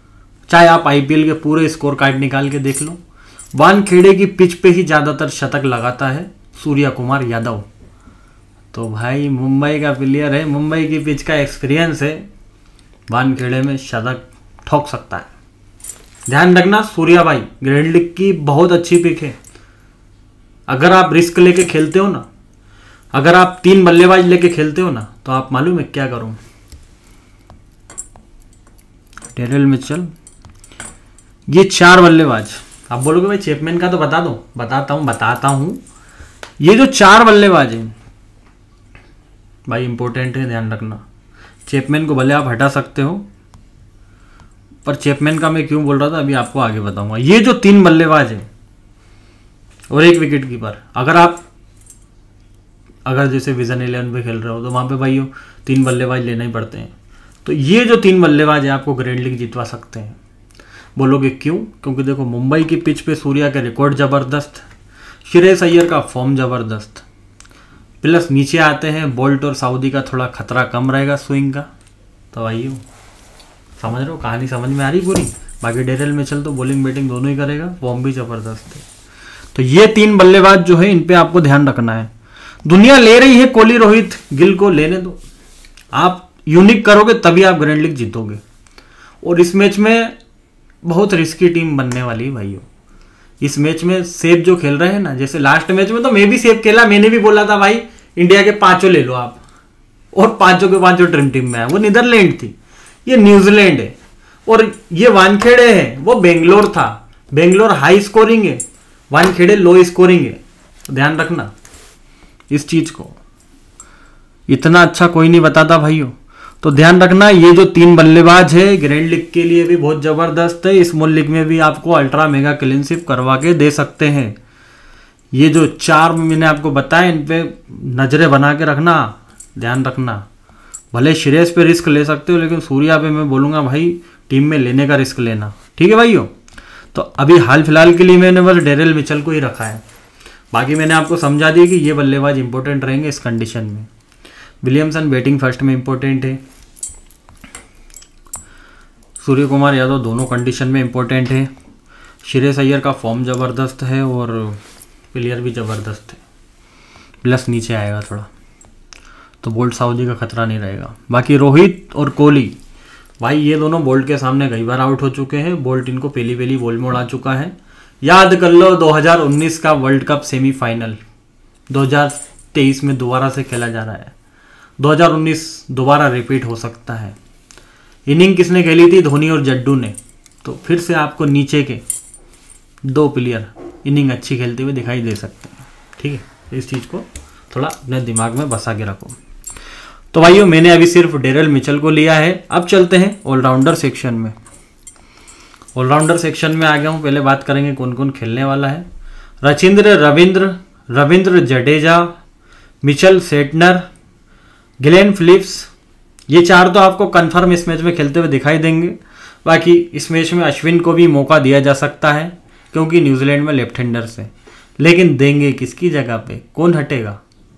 चाहे आप आईपीएल के पूरे स्कोर कार्ड निकाल के देख लो, वानखेड़े की पिच पे ही ज़्यादातर शतक लगाता है सूर्या कुमार यादव। तो भाई मुंबई का प्लेयर है, मुंबई की पिच का एक्सपीरियंस है, वानखेड़े में शतक ठोक सकता है। ध्यान रखना सूर्या भाई ग्रैंड लीग की बहुत अच्छी पिक है। अगर आप रिस्क लेके खेलते हो ना, अगर आप 3 बल्लेबाज लेके खेलते हो ना, तो आप मालूम है क्या करो, डेरिल मिचेल, ये 4 बल्लेबाज। आप बोलोगे भाई चैपमैन का तो बता दो, बताता हूं। ये जो 4 बल्लेबाज हैं भाई इंपॉर्टेंट है, ध्यान रखना। चैपमैन को भले आप हटा सकते हो, पर चैपमैन का मैं क्यों बोल रहा था अभी आपको आगे बताऊंगा। ये जो 3 बल्लेबाज हैं और 1 विकेट कीपर, अगर जैसे विजन 11 पे खेल रहे हो तो वहां पे भाई 3 बल्लेबाज लेना ही पड़ते हैं। तो ये जो 3 बल्लेबाज हैं आपको ग्रैंड लीग जितवा सकते हैं। बोलोगे क्यों? क्योंकि देखो मुंबई की पिच पे सूर्या के रिकॉर्ड जबरदस्त, श्रेयस अय्यर का फॉर्म जबरदस्त, प्लस नीचे आते हैं बोल्ट और साउदी का थोड़ा खतरा कम रहेगा स्विंग का। तो आइए समझ रहे हो, कहानी समझ में आ रही पूरी। बाकी डेरिल मिचेल तो बॉलिंग बैटिंग दोनों ही करेगा, फॉर्म भी जबरदस्त है। तो ये 3 बल्लेबाज जो है इन पे आपको ध्यान रखना है। दुनिया ले रही है कोहली रोहित गिल को, लेने दो, आप यूनिक करोगे तभी आप ग्रैंड लीग जीतोगे। और इस मैच में बहुत रिस्की टीम बनने वाली है भाइयों। इस मैच में सेफ जो खेल रहे हैं ना, जैसे लास्ट मैच में तो मैं भी सेफ खेला, मैंने भी बोला था भाई इंडिया के 5 ले लो आप, और 5 के 5 ड्रीम टीम में है। वो नीदरलैंड थी, ये न्यूजीलैंड है, और ये वानखेड़े है, वो बेंगलोर था। बेंगलोर हाई स्कोरिंग है, वानखेड़े लो स्कोरिंग है। तो ध्यान रखना इस चीज को, इतना अच्छा कोई नहीं बताता भाइयों। तो ध्यान रखना ये जो 3 बल्लेबाज है ग्रैंड लीग के लिए भी बहुत जबरदस्त है, स्मॉल लीग में भी आपको अल्ट्रा मेगा क्लीनशिप करवा के दे सकते हैं। ये जो 4 मैंने आपको बताया इन पे नजरें बना के रखना, ध्यान रखना। भले श्रेयस पे रिस्क ले सकते हो, लेकिन सूर्या पे मैं बोलूंगा भाई टीम में लेने का रिस्क लेना, ठीक है भाइयों। तो अभी हाल फिलहाल के लिए मैंने बस डेरिल मिचेल को ही रखा है, बाकी मैंने आपको समझा दिया कि ये बल्लेबाज इंपॉर्टेंट रहेंगे इस कंडीशन में। विलियमसन बैटिंग फर्स्ट में इंपॉर्टेंट है, सूर्य कुमार यादव दोनों कंडीशन में इंपॉर्टेंट है, श्रेयस अय्यर का फॉर्म ज़बरदस्त है और प्लेयर भी ज़बरदस्त है, प्लस नीचे आएगा थोड़ा, तो बोल्ट साउदी का खतरा नहीं रहेगा। बाकी रोहित और कोहली भाई ये दोनों बोल्ट के सामने कई बार आउट हो चुके हैं, बोल्ट इनको पहली बॉल में उड़ा चुका है। याद कर लो 2019 का वर्ल्ड कप सेमीफाइनल 2023 में दोबारा से खेला जा रहा है, 2019 दोबारा रिपीट हो सकता है। इनिंग किसने खेली थी? धोनी और जड्डू ने। तो फिर से आपको नीचे के 2 प्लेयर इनिंग अच्छी खेलते हुए दिखाई दे सकते हैं, ठीक है। इस चीज़ को थोड़ा अपने दिमाग में बसा के रखो। तो भाइयों मैंने अभी सिर्फ डेरिल मिचेल को लिया है, अब चलते हैं ऑलराउंडर सेक्शन में। ऑलराउंडर सेक्शन में आ गया हूँ, पहले बात करेंगे कौन कौन खेलने वाला है। Ravindra Jadeja, Mitchell Santner, Glenn Phillips, ये 4 तो आपको कंफर्म इस मैच में खेलते हुए दिखाई देंगे। बाकी इस मैच में अश्विन को भी मौका दिया जा सकता है, क्योंकि न्यूजीलैंड में लेफ्ट हैंडर्स है, लेकिन देंगे किसकी जगह पे? कौन हटेगा?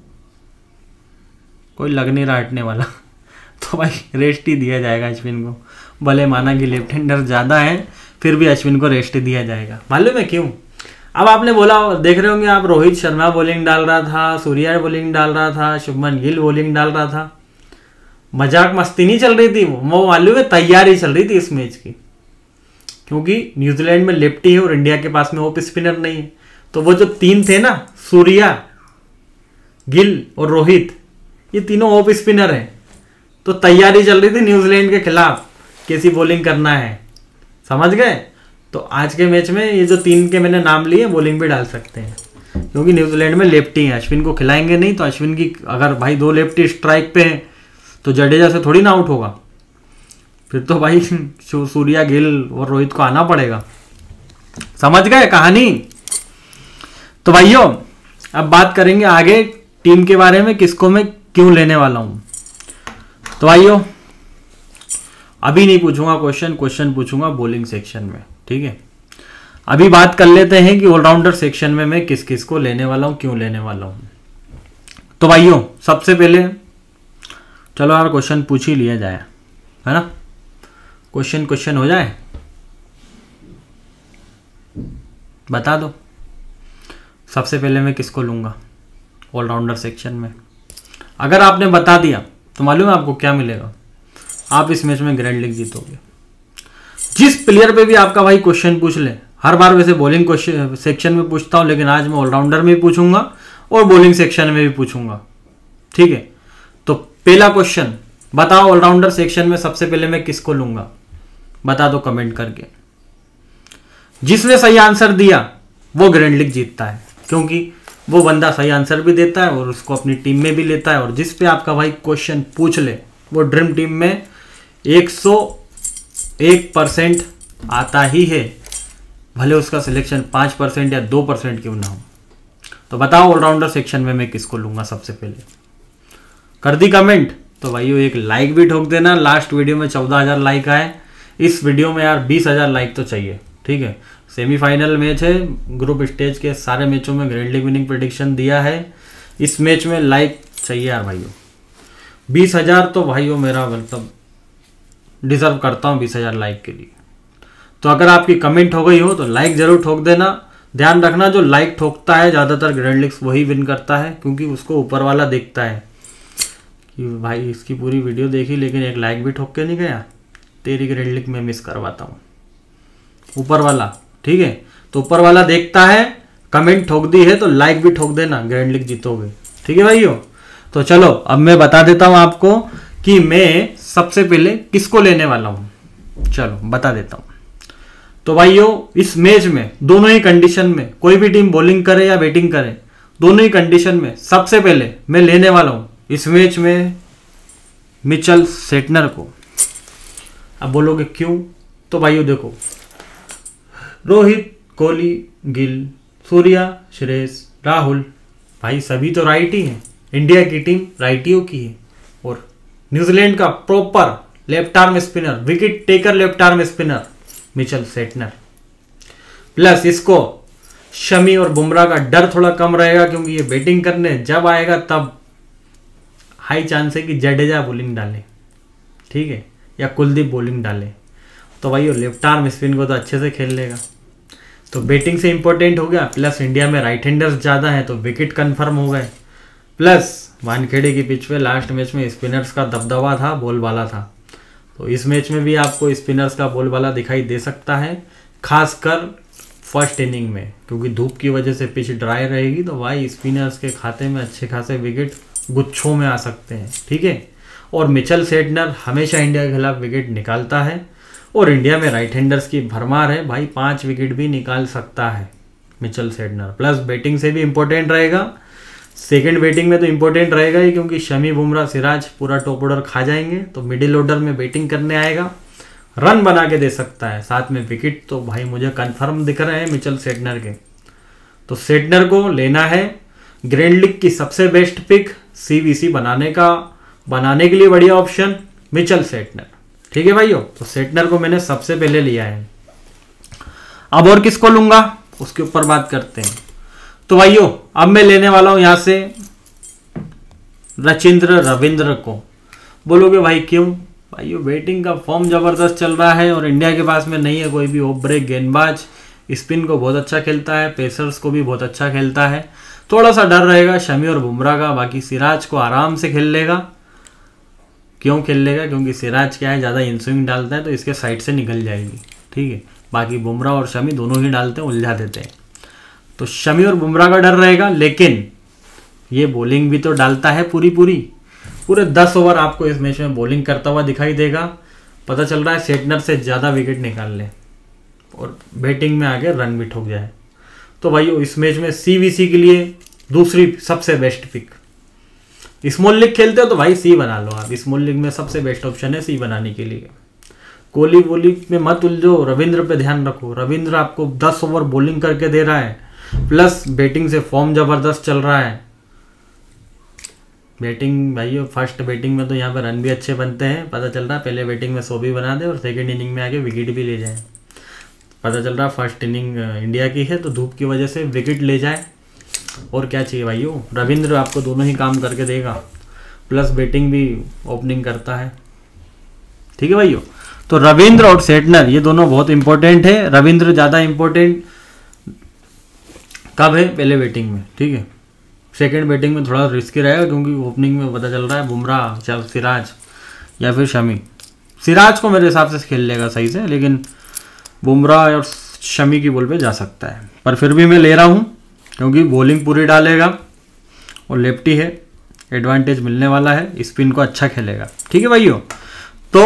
कोई लग नहीं रहा हटने वाला तो भाई रेस्ट ही दिया जाएगा अश्विन को। भले माना कि लेफ्ट हैंडर ज़्यादा है, फिर भी अश्विन को रेस्ट दिया जाएगा। मालूम है क्यों? अब आपने बोला, देख रहे होंगे आप, रोहित शर्मा बॉलिंग डाल रहा था, सूर्या बॉलिंग डाल रहा था, शुभमन गिल बॉलिंग डाल रहा था। मजाक मस्ती नहीं चल रही थी, वो मालूम है तैयारी चल रही थी इस मैच की, क्योंकि न्यूजीलैंड में लेफ्टी है और इंडिया के पास में ऑफ स्पिनर नहीं है। तो वो जो 3 थे ना, सूर्या, गिल और रोहित, ये तीनों ऑफ स्पिनर हैं। तो तैयारी चल रही थी न्यूजीलैंड के खिलाफ, कैसी बॉलिंग करना है, समझ गए। तो आज के मैच में ये जो 3 के मैंने नाम लिए बॉलिंग भी डाल सकते हैं, क्योंकि न्यूजीलैंड में लेफ्टी हैं। अश्विन को खिलाएंगे नहीं, तो अश्विन की अगर भाई 2 लेफ्टी स्ट्राइक पे हैं तो जडेजा से थोड़ी ना आउट होगा, फिर तो भाई सूर्या, गिल और रोहित को आना पड़ेगा। समझ गए कहानी। तो भाइयों अब बात करेंगे आगे टीम के बारे में, किसको मैं क्यों लेने वाला हूं। तो भाइयों अभी नहीं पूछूंगा क्वेश्चन पूछूंगा बॉलिंग सेक्शन में, ठीक है। अभी बात कर लेते हैं कि ऑलराउंडर सेक्शन में मैं किस किस को लेने वाला हूं, क्यों लेने वाला हूं। तो भाइयों सबसे पहले चलो यार क्वेश्चन पूछ ही लिया जाए, है ना। क्वेश्चन हो जाए। बता दो। सबसे पहले मैं किसको लूँगा ऑलराउंडर सेक्शन में? अगर आपने बता दिया तो मालूम है आपको क्या मिलेगा? आप इस मैच में ग्रैंड लीग जीतोगे। जिस प्लेयर पे भी आपका भाई क्वेश्चन पूछ ले, हर बार वैसे बॉलिंग क्वेश्चन सेक्शन में पूछता हूँ, लेकिन आज मैं ऑलराउंडर में भी पूछूंगा और बॉलिंग सेक्शन में भी पूछूंगा, ठीक है? तो पहला क्वेश्चन बताओ, ऑलराउंडर सेक्शन में सबसे पहले मैं किसको लूंगा? बता दो कमेंट करके। जिसने सही आंसर दिया वो ग्रैंड लीग जीतता है, क्योंकि वो बंदा सही आंसर भी देता है और उसको अपनी टीम में भी लेता है। और जिस पे आपका भाई क्वेश्चन पूछ ले वो ड्रीम टीम में 101% आता ही है, भले उसका सिलेक्शन 5% या 2% क्यों ना हो। तो बताओ ऑलराउंडर सेक्शन में मैं किसको लूंगा सबसे पहले? कर दी कमेंट? तो भाइयों एक लाइक भी ठोक देना। लास्ट वीडियो में 14,000 लाइक आए, इस वीडियो में यार 20,000 लाइक तो चाहिए, ठीक है? सेमीफाइनल मैच है, ग्रुप स्टेज के सारे मैचों में ग्रैंड लीग विनिंग प्रेडिक्शन दिया है। इस मैच में लाइक चाहिए यार भाइयों। 20,000 तो भाइयों मेरा मतलब डिजर्व करता हूँ 20,000 लाइक के लिए। तो अगर आपकी कमेंट हो गई हो तो लाइक जरूर ठोक देना। ध्यान रखना जो लाइक ठोकता है ज़्यादातर ग्रैंड लीग्स वही विन करता है, क्योंकि उसको ऊपर वाला देखता है कि भाई इसकी पूरी वीडियो देखी लेकिन एक लाइक भी ठोक के नहीं गया, तेरी ग्रैंड लीग में मिस करवाता हूँ। ऊपर वाला, ठीक है? तो ऊपर वाला देखता है, कमेंट ठोक दी है तो लाइक भी ठोक देना, ग्रैंड लीग जीतोगे, ठीक है भाइयों? तो चलो अब मैं बता देता हूं आपको कि मैं सबसे पहले किसको लेने वाला हूं। चलो बता देता हूं। तो भाइयों इस मैच में दोनों ही कंडीशन में, कोई भी टीम बॉलिंग करे या बैटिंग करे, दोनों ही कंडीशन में सबसे पहले मैं लेने वाला हूं इस मैच में मिचेल सेटनर को। अब बोलोगे क्यों? तो भाइयों देखो, रोहित, कोहली, गिल, सूर्या, श्रेयस, राहुल, भाई सभी तो राइट ही हैं। इंडिया की टीम राइटियों की है और न्यूजीलैंड का proper left arm spinner, wicket taker left arm spinner Mitchell Santner. Plus इसको शमी और बुमराह का डर थोड़ा कम रहेगा, क्योंकि ये बैटिंग करने जब आएगा तब हाई चांस है कि जडेजा बॉलिंग डाले, ठीक है? या कुलदीप बॉलिंग डाले। तो भाई वो लेफ्ट आर्म स्पिन को तो अच्छे से खेल लेगा, तो बैटिंग से इंपॉर्टेंट हो गया। प्लस इंडिया में राइट हैंडर्स ज़्यादा हैं तो विकेट कंफर्म हो गए। प्लस वानखेड़े की पिच पे लास्ट मैच में स्पिनर्स का दबदबा था, बोलबाला था, तो इस मैच में भी आपको स्पिनर्स का बोलबाला दिखाई दे सकता है, खासकर फर्स्ट इनिंग में, क्योंकि धूप की वजह से पिच ड्राई रहेगी तो भाई स्पिनर्स के खाते में अच्छे खासे विकेट गुच्छों में आ सकते हैं, ठीक है? और मिचेल सेटनर हमेशा इंडिया के खिलाफ विकेट निकालता है और इंडिया में राइट हैंडर्स की भरमार है, भाई 5 विकेट भी निकाल सकता है मिचेल सेटनर। प्लस बैटिंग से भी इंपॉर्टेंट रहेगा, सेकंड बैटिंग में तो इंपॉर्टेंट रहेगा ही, क्योंकि शमी, बुमराह, सिराज पूरा टॉप ऑर्डर खा जाएंगे, तो मिडिल ऑर्डर में बैटिंग करने आएगा, रन बना के दे सकता है, साथ में विकेट तो भाई मुझे कंफर्म दिख रहे हैं मिचेल सेटनर के। तो सेटनर को लेना है। ग्रैंड लीग की सबसे बेस्ट पिक, CVC बनाने के लिए बढ़िया ऑप्शन मिचेल सेटनर, ठीक है भाइयों? तो सेटनर को मैंने सबसे पहले लिया है। अब और किसको लूंगा उसके ऊपर बात करते हैं। तो भाइयों अब मैं लेने वाला हूं यहां से रविंद्र को। बोलोगे भाई क्यों? भाइयों बैटिंग का फॉर्म जबरदस्त चल रहा है और इंडिया के पास में नहीं है कोई भी ऑफ ब्रेक गेंदबाज, स्पिन को बहुत अच्छा खेलता है, पेसर्स को भी बहुत अच्छा खेलता है। थोड़ा सा डर रहेगा शमी और बुमराह का, बाकी सिराज को आराम से खेल लेगा। क्यों खेल लेगा? क्योंकि सिराज क्या है, ज़्यादा इनस्विंग डालता है तो इसके साइड से निकल जाएगी, ठीक है? बाकी बुमराह और शमी दोनों ही डालते हैं, उलझा देते हैं, तो शमी और बुमराह का डर रहेगा। लेकिन ये बॉलिंग भी तो डालता है पूरे 10 ओवर आपको इस मैच में बॉलिंग करता हुआ दिखाई देगा। पता चल रहा है सेटनर से ज़्यादा विकेट निकाल ले और बैटिंग में आगे रन भी ठोक जाए। तो भाई इस मैच में CVC के लिए दूसरी सबसे बेस्ट पिक। स्मॉल लीग खेलते हो तो भाई C बना लो आप, स्मॉल लीग में सबसे बेस्ट ऑप्शन है C बनाने के लिए। कोहली बॉलिंग में मत उलझो, रविंद्र पे ध्यान रखो। रविंद्र आपको 10 ओवर बॉलिंग करके दे रहा है, प्लस बैटिंग से फॉर्म जबरदस्त चल रहा है। बैटिंग भाई फर्स्ट बैटिंग में तो यहाँ पे रन भी अच्छे बनते हैं, पता चल रहा है पहले बैटिंग में 100 भी बना दे और सेकंड इनिंग में आके विकेट भी ले जाए। पता चल रहा है फर्स्ट इनिंग इंडिया की है तो धूप की वजह से विकेट ले जाए। और क्या चाहिए भाइयों, रविंद्र आपको दोनों ही काम करके देगा, प्लस बैटिंग भी ओपनिंग करता है, ठीक है भाइयों? तो रविंद्र और सेटनर ये दोनों बहुत इंपॉर्टेंट है। रविंद्र ज़्यादा इंपॉर्टेंट कब है? पहले बैटिंग में, ठीक है। सेकंड बैटिंग में थोड़ा रिस्की रहेगा क्योंकि ओपनिंग में पता चल रहा है बुमराह, चाहे सिराज या फिर शमी। सिराज को मेरे हिसाब से खेल लेगा सही से, लेकिन बुमराह और शमी की बॉल पे जा सकता है। पर फिर भी मैं ले रहा हूँ क्योंकि बॉलिंग पूरी डालेगा और लेफ्टी है, एडवांटेज मिलने वाला है, स्पिन को अच्छा खेलेगा, ठीक है भाइयों। तो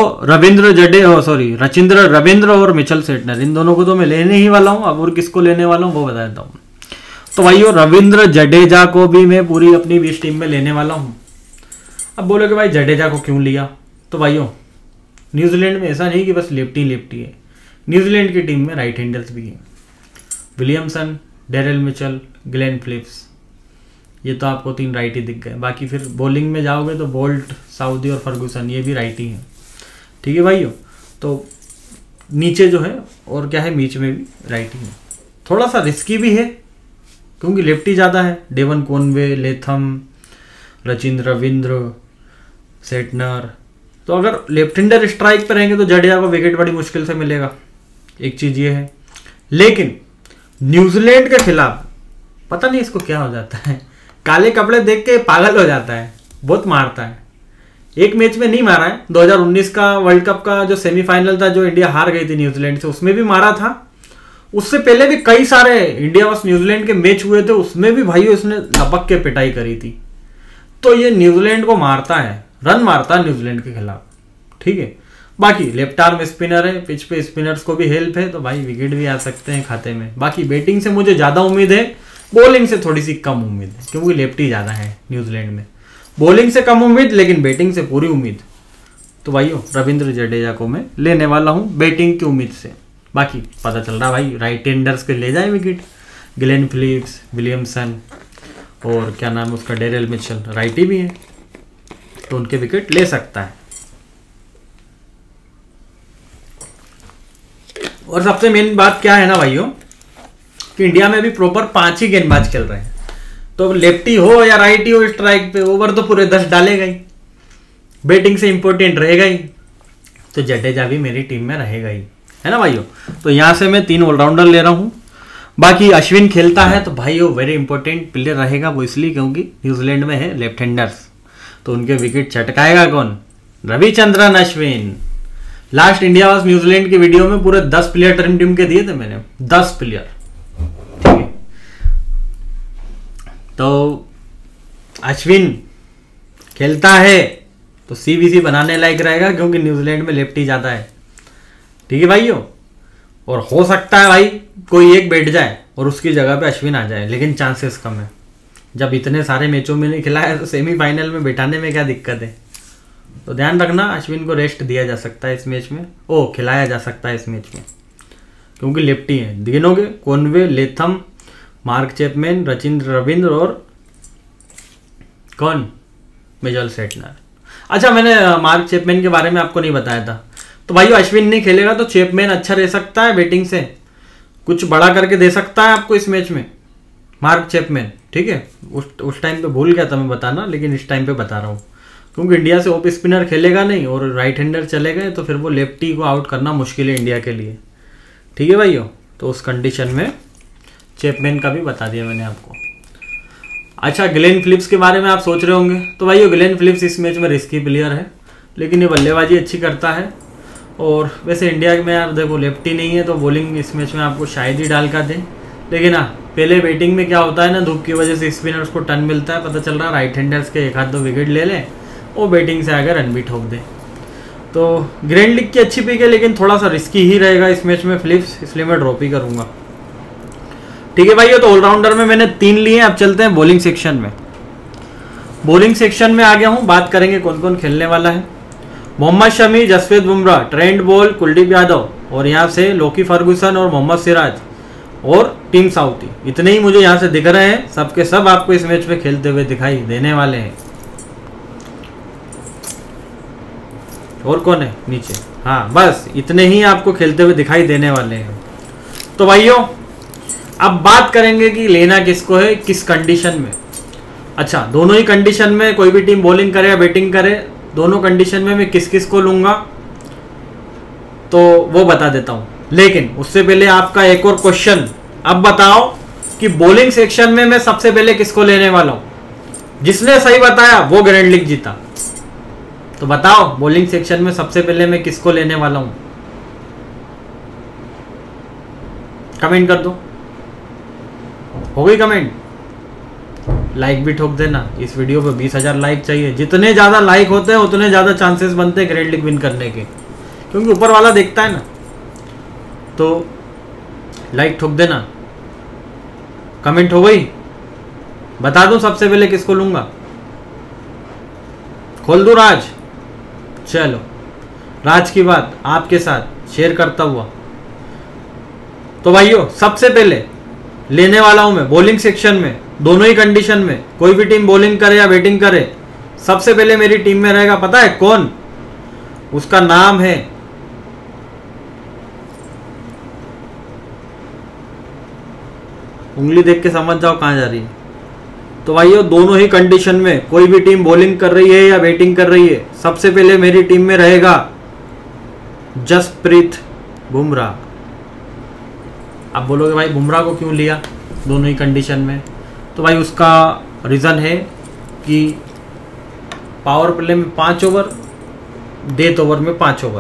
रविंद्र और मिचेल सेटनर, इन दोनों को तो मैं लेने ही वाला हूँ। अब और किसको लेने वाला हूँ वो बता देता हूँ। तो भाइयों रविंद्र जडेजा को भी मैं पूरी अपनी 20 टीम में लेने वाला हूँ। अब बोलोगे भाई जडेजा को क्यों लिया? तो भाइयों न्यूजीलैंड में ऐसा नहीं कि बस लेफ्टी है, न्यूजीलैंड की टीम में राइट हैंडर्स भी हैं। Williamson, Daryl Mitchell, Glenn Phillips, ये तो आपको 3 राइटी दिख गए। बाकी फिर बॉलिंग में जाओगे तो बोल्ट, साउदी और फर्गूसन, ये भी राइटी हैं, ठीक है भाइयों। तो नीचे जो है और क्या है, बीच में भी राइटी है। थोड़ा सा रिस्की भी है क्योंकि लेफ्टी ज़्यादा है, Devon Conway, Latham, Ravindra, Santner. तो अगर लेफ्ट हैंडर स्ट्राइक पर रहेंगे तो जडेजा को विकेट बड़ी मुश्किल से मिलेगा, एक चीज़ ये है। लेकिन न्यूजीलैंड के खिलाफ पता नहीं इसको क्या हो जाता है, काले कपड़े देख के पागल हो जाता है, बहुत मारता है। एक मैच में नहीं मारा है, 2019 का वर्ल्ड कप का जो सेमीफाइनल था, जो इंडिया हार गई थी न्यूजीलैंड से, उसमें भी मारा था। उससे पहले भी कई सारे इंडिया वर्सेस न्यूजीलैंड के मैच हुए थे, उसमें भी भाइयों इसने लपक के पिटाई करी थी। तो ये न्यूजीलैंड को मारता है, रन मारता है न्यूजीलैंड के खिलाफ, ठीक है। बाकी लेफ्ट आर्म स्पिनर है, पिच पे स्पिनर्स को भी हेल्प है, तो भाई विकेट भी आ सकते हैं खाते में। बाकी बैटिंग से मुझे ज़्यादा उम्मीद है, बॉलिंग से थोड़ी सी कम उम्मीद है क्योंकि लेफ्टी ज़्यादा है न्यूजीलैंड में। बॉलिंग से कम उम्मीद, लेकिन बैटिंग से पूरी उम्मीद। तो भाइयों रविंद्र जडेजा को मैं लेने वाला हूँ बैटिंग की उम्मीद से। बाकी पता चल रहा भाई राइट हैंडर्स के ले जाए विकेट, ग्लेन फिलिप्स, विलियमसन और क्या नाम है उसका, डेरेल मिचेल, राइटी भी है, तो उनके विकेट ले सकता है। और सबसे मेन बात क्या है ना भाइयों कि इंडिया में भी प्रॉपर 5 ही गेंदबाज खेल रहे हैं, तो लेफ्टी हो या राइटी हो, स्ट्राइक पे ओवर तो पूरे 10 डालेगा ही, बैटिंग से इंपॉर्टेंट रहेगा ही, तो जडेजा भी मेरी टीम में रहेगा ही, है ना भाइयों। तो यहां से मैं 3 ऑलराउंडर ले रहा हूं। बाकी अश्विन खेलता है तो भाइयों वेरी इंपॉर्टेंट प्लेयर रहेगा वो, इसलिए क्योंकि न्यूजीलैंड में है लेफ्ट हैंडर्स, तो उनके विकेट चटकाएगा कौन? Ravichandran Ashwin. Last India versus New Zealand की वीडियो में पूरे 10 प्लेयर ड्रीम टीम के दिए थे मैंने, 10 प्लेयर, ठीक है। तो अश्विन खेलता है तो सीबीसी बनाने लायक रहेगा क्योंकि न्यूजीलैंड में लेफ्टी ज्यादा है, ठीक है भाइयों। और हो सकता है भाई कोई एक बैठ जाए और उसकी जगह पे अश्विन आ जाए, लेकिन चांसेस कम है। जब इतने सारे मैचों में नहीं खिलाया तो सेमीफाइनल में बैठाने में क्या दिक्कत है? तो ध्यान रखना अश्विन को रेस्ट दिया जा सकता है इस मैच में, खिलाया जा सकता है इस मैच में क्योंकि लेफ्टी है। गिनोगे Conway, Latham, Mark Chapman, Ravindra और कौन, मिचेल सेटनर। अच्छा मैंने मार्क चैपमैन के बारे में आपको नहीं बताया था। तो भाई अश्विन नहीं खेलेगा तो चैपमैन अच्छा रह सकता है, बैटिंग से कुछ बड़ा करके दे सकता है आपको इस मैच में, मार्क चैपमैन, ठीक है। उस टाइम पे भूल गया था मैं बताना, लेकिन इस टाइम पे बता रहा हूँ क्योंकि इंडिया से ऑफ स्पिनर खेलेगा नहीं और राइट हैंडर चले गए तो फिर वो लेफ्टी को आउट करना मुश्किल है इंडिया के लिए, ठीक है भाइयों। तो उस कंडीशन में चैपमैन का भी बता दिया मैंने आपको। अच्छा ग्लेन फिलिप्स के बारे में आप सोच रहे होंगे, तो भाइयों ग्लेन फिलिप्स इस मैच में रिस्की प्लेयर है, लेकिन ये बल्लेबाजी अच्छी करता है। और वैसे इंडिया में यार देखो लेफ्टी नहीं है तो बॉलिंग इस मैच में आपको शायद ही डाल कर दें, लेकिन हाँ पहले बैटिंग में क्या होता है ना, धूप की वजह से स्पिनर्स को टर्न मिलता है, पता चल रहा है राइट हैंडर्स के 1-2 विकेट ले लें और बैटिंग से आगे रन भी ठोक दें। तो ग्रैंड लीग की अच्छी पिक है, लेकिन थोड़ा सा रिस्की ही रहेगा इस मैच में फिलिप्स, इसलिए मैं ड्रॉप ही करूंगा, ठीक है भाई। तो ऑलराउंडर में मैंने 3 लिए, अब चलते हैं बॉलिंग सेक्शन में। बॉलिंग सेक्शन में आ गया हूं, बात करेंगे कौन कौन खेलने वाला है। मोहम्मद शमी, जसप्रीत बुमराह, ट्रेंट बोल्ट, कुलदीप यादव और यहाँ से लोकी फर्गूसन और मोहम्मद सिराज और टीम साउथी, इतने ही मुझे यहाँ से दिख रहे हैं। सबके सब आपको इस मैच में खेलते हुए दिखाई देने वाले हैं। और कौन है नीचे? हाँ बस इतने ही आपको खेलते हुए दिखाई देने वाले हैं। तो भाइयों अब बात करेंगे कि लेना किसको है, किस कंडीशन में। अच्छा दोनों ही कंडीशन में, कोई भी टीम बॉलिंग करे या बैटिंग करे, दोनों कंडीशन में मैं किस किस को लूंगा तो वो बता देता हूं। लेकिन उससे पहले आपका एक और क्वेश्चन, अब बताओ कि बॉलिंग सेक्शन में मैं सबसे पहले किसको लेने वाला हूं। जिसने सही बताया वो ग्रैंड लीग जीता। तो बताओ बॉलिंग सेक्शन में सबसे पहले मैं किसको लेने वाला हूं, कमेंट कर दो। हो गई कमेंट? लाइक भी ठोक देना। इस वीडियो पे 20,000 लाइक चाहिए। जितने ज्यादा लाइक होते हैं उतने ज्यादा चांसेस बनते हैं ग्रैंड लीग विन करने के, क्योंकि ऊपर वाला देखता है ना। तो लाइक ठोक देना। कमेंट हो गई? बता दूं सबसे पहले किसको लूंगा? खोल दूं राज? चलो राज की बात आपके साथ शेयर करता हुआ। तो भाइयों सबसे पहले लेने वाला हूं मैं बॉलिंग सेक्शन में, दोनों ही कंडीशन में, कोई भी टीम बॉलिंग करे या बैटिंग करे, सबसे पहले मेरी टीम में रहेगा, पता है कौन? उसका नाम है उंगली देख के समझ जाओ कहां जा रही है। तो भाइयों दोनों ही कंडीशन में कोई भी टीम बॉलिंग कर रही है या बैटिंग कर रही है, सबसे पहले मेरी टीम में रहेगा जसप्रीत बुमराह। अब बोलोगे भाई बुमराह को क्यों लिया दोनों ही कंडीशन में? तो भाई उसका रीज़न है कि पावर प्ले में 5 ओवर, डेथ ओवर में 5 ओवर।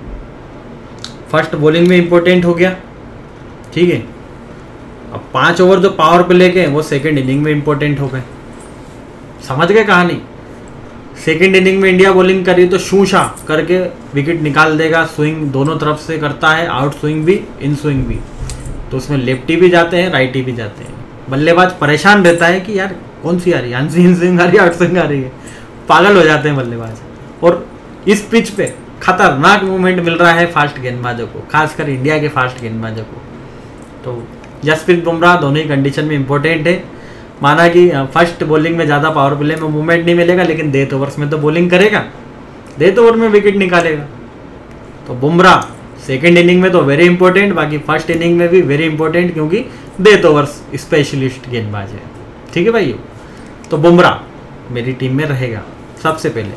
फर्स्ट बॉलिंग में इंपॉर्टेंट हो गया, ठीक है। अब 5 ओवर जो पावर प्ले के वो सेकंड इनिंग में इंपॉर्टेंट हो गए। समझ गए कहानी? सेकंड इनिंग में इंडिया बॉलिंग करी तो शू शा करके विकेट निकाल देगा। स्विंग दोनों तरफ से करता है, आउट स्विंग भी, इन स्विंग भी। तो उसमें लेफ्टी भी जाते हैं, राइटी भी जाते हैं। बल्लेबाज परेशान रहता है कि यार कौन सी आ रही है, इन स्विंग आ रही है, आउट स्विंग आ रही है। पागल हो जाते हैं बल्लेबाज। और इस पिच पे खतरनाक मूवमेंट मिल रहा है फास्ट गेंदबाजों को, खासकर इंडिया के फास्ट गेंदबाजों को। तो जसप्रीत बुमराह दोनों ही कंडीशन में इंपॉर्टेंट है। माना कि फर्स्ट बॉलिंग में ज़्यादा पावर प्ले में मूवमेंट नहीं मिलेगा, लेकिन डेथ ओवर्स में तो बॉलिंग करेगा, डेथ ओवर में विकेट निकालेगा। तो बुमराह सेकंड इनिंग में तो वेरी इंपॉर्टेंट, बाकी फर्स्ट इनिंग में भी वेरी इंपॉर्टेंट, क्योंकि डेथ ओवर्स स्पेशलिस्ट गेंदबाज है। ठीक है भाई। तो बुमराह मेरी टीम में रहेगा सबसे पहले।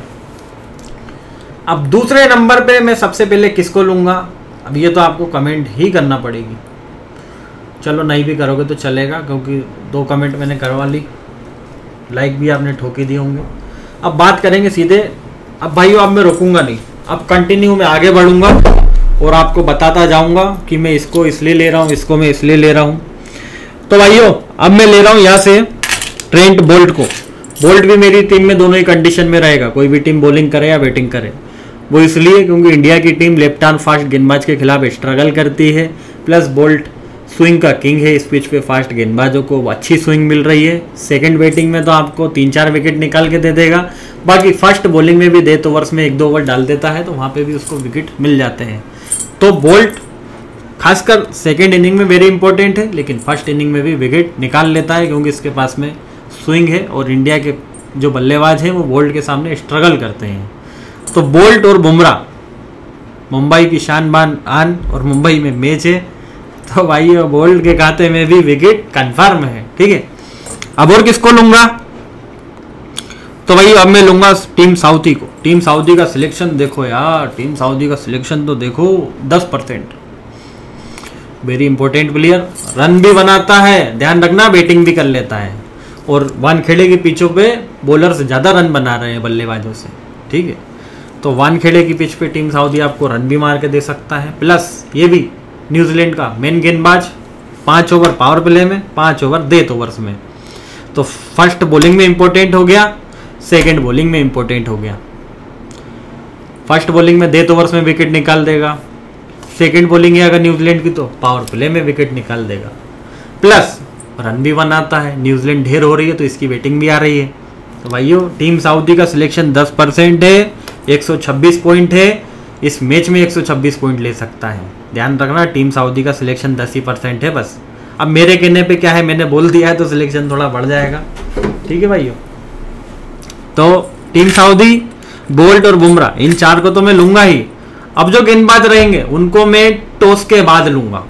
अब दूसरे नंबर पे मैं सबसे पहले किसको लूंगा? अब ये तो आपको कमेंट ही करना पड़ेगी। चलो नहीं भी करोगे तो चलेगा, क्योंकि 2 कमेंट मैंने करवा ली, लाइक भी आपने ठोके दिए होंगे। अब बात करेंगे सीधे। अब भाइयों अब मैं रुकूंगा नहीं, अब कंटिन्यू मैं आगे बढ़ूंगा और आपको बताता जाऊंगा कि मैं इसको इसलिए ले रहा हूँ, इसको मैं इसलिए ले रहा हूँ। तो भाइयों अब मैं ले रहा हूँ यहाँ से ट्रेंट बोल्ट को। बोल्ट भी मेरी टीम में दोनों ही कंडीशन में रहेगा, कोई भी टीम बॉलिंग करे या बैटिंग करे। वो इसलिए क्योंकि इंडिया की टीम लेफ्ट आर्म फास्ट गेंदबाज के खिलाफ स्ट्रगल करती है, प्लस बोल्ट स्विंग का किंग है। इस पिच पे फास्ट गेंदबाजों को अच्छी स्विंग मिल रही है। सेकंड बैटिंग में तो आपको 3-4 विकेट निकाल के दे देगा, बाकी फर्स्ट बॉलिंग में भी डेथ ओवर्स में 1-2 ओवर डाल देता है, तो वहाँ पे भी उसको विकेट मिल जाते हैं। तो बोल्ट खासकर सेकंड इनिंग में वेरी इंपॉर्टेंट है, लेकिन फर्स्ट इनिंग में भी विकेट निकाल लेता है, क्योंकि इसके पास में स्विंग है और इंडिया के जो बल्लेबाज हैं वो बोल्ट के सामने स्ट्रगल करते हैं। तो बोल्ट और बुमराह, मुंबई की शान बान आन और मुंबई में मैच है, तो भाई बोल्ट के खाते में भी विकेट कंफर्म है। ठीक है। अब और किसको लूंगा? तो भाई अब मैं लूंगा टीम साउथी को। टीम साउथी का सिलेक्शन देखो यार, टीम साउथी का सिलेक्शन तो देखो 10%। वेरी इंपॉर्टेंट प्लेयर, रन भी बनाता है, ध्यान रखना बैटिंग भी कर लेता है, और वानखेड़े के पिचों पे बॉलर से ज़्यादा रन बना रहे हैं बल्लेबाजों से। ठीक है। तो वानखेड़े की पिच पे टीम साउथी आपको रन भी मार के दे सकता है, प्लस ये भी न्यूजीलैंड का मेन गेंदबाज, 5 ओवर पावर प्ले में, 5 ओवर डेथ ओवर्स में। तो फर्स्ट बॉलिंग में इंपॉर्टेंट हो गया, सेकंड बॉलिंग में इंपॉर्टेंट हो गया। फर्स्ट बॉलिंग में डेथ ओवर्स में विकेट निकाल देगा, सेकंड बॉलिंग है अगर न्यूजीलैंड की तो पावर प्ले में विकेट निकाल देगा, प्लस रन भी बनाता है। न्यूजीलैंड ढेर हो रही है तो इसकी बैटिंग भी आ रही है। तो भाइयों टीम साउथी का सिलेक्शन 10% है, 126 पॉइंट है। इस मैच में 126 पॉइंट ले सकता है। ध्यान रखना टीम साउथी का सिलेक्शन 10% है बस। अब मेरे कहने पे क्या है, मैंने बोल दिया है तो सिलेक्शन थोड़ा बढ़ जाएगा। ठीक है भाइयों। तो टीम साउथी, बोल्ट और बुमराह, इन 4 को तो मैं लूंगा ही। अब जो गेंदबाज रहेंगे उनको मैं टॉस के बाद लूंगा।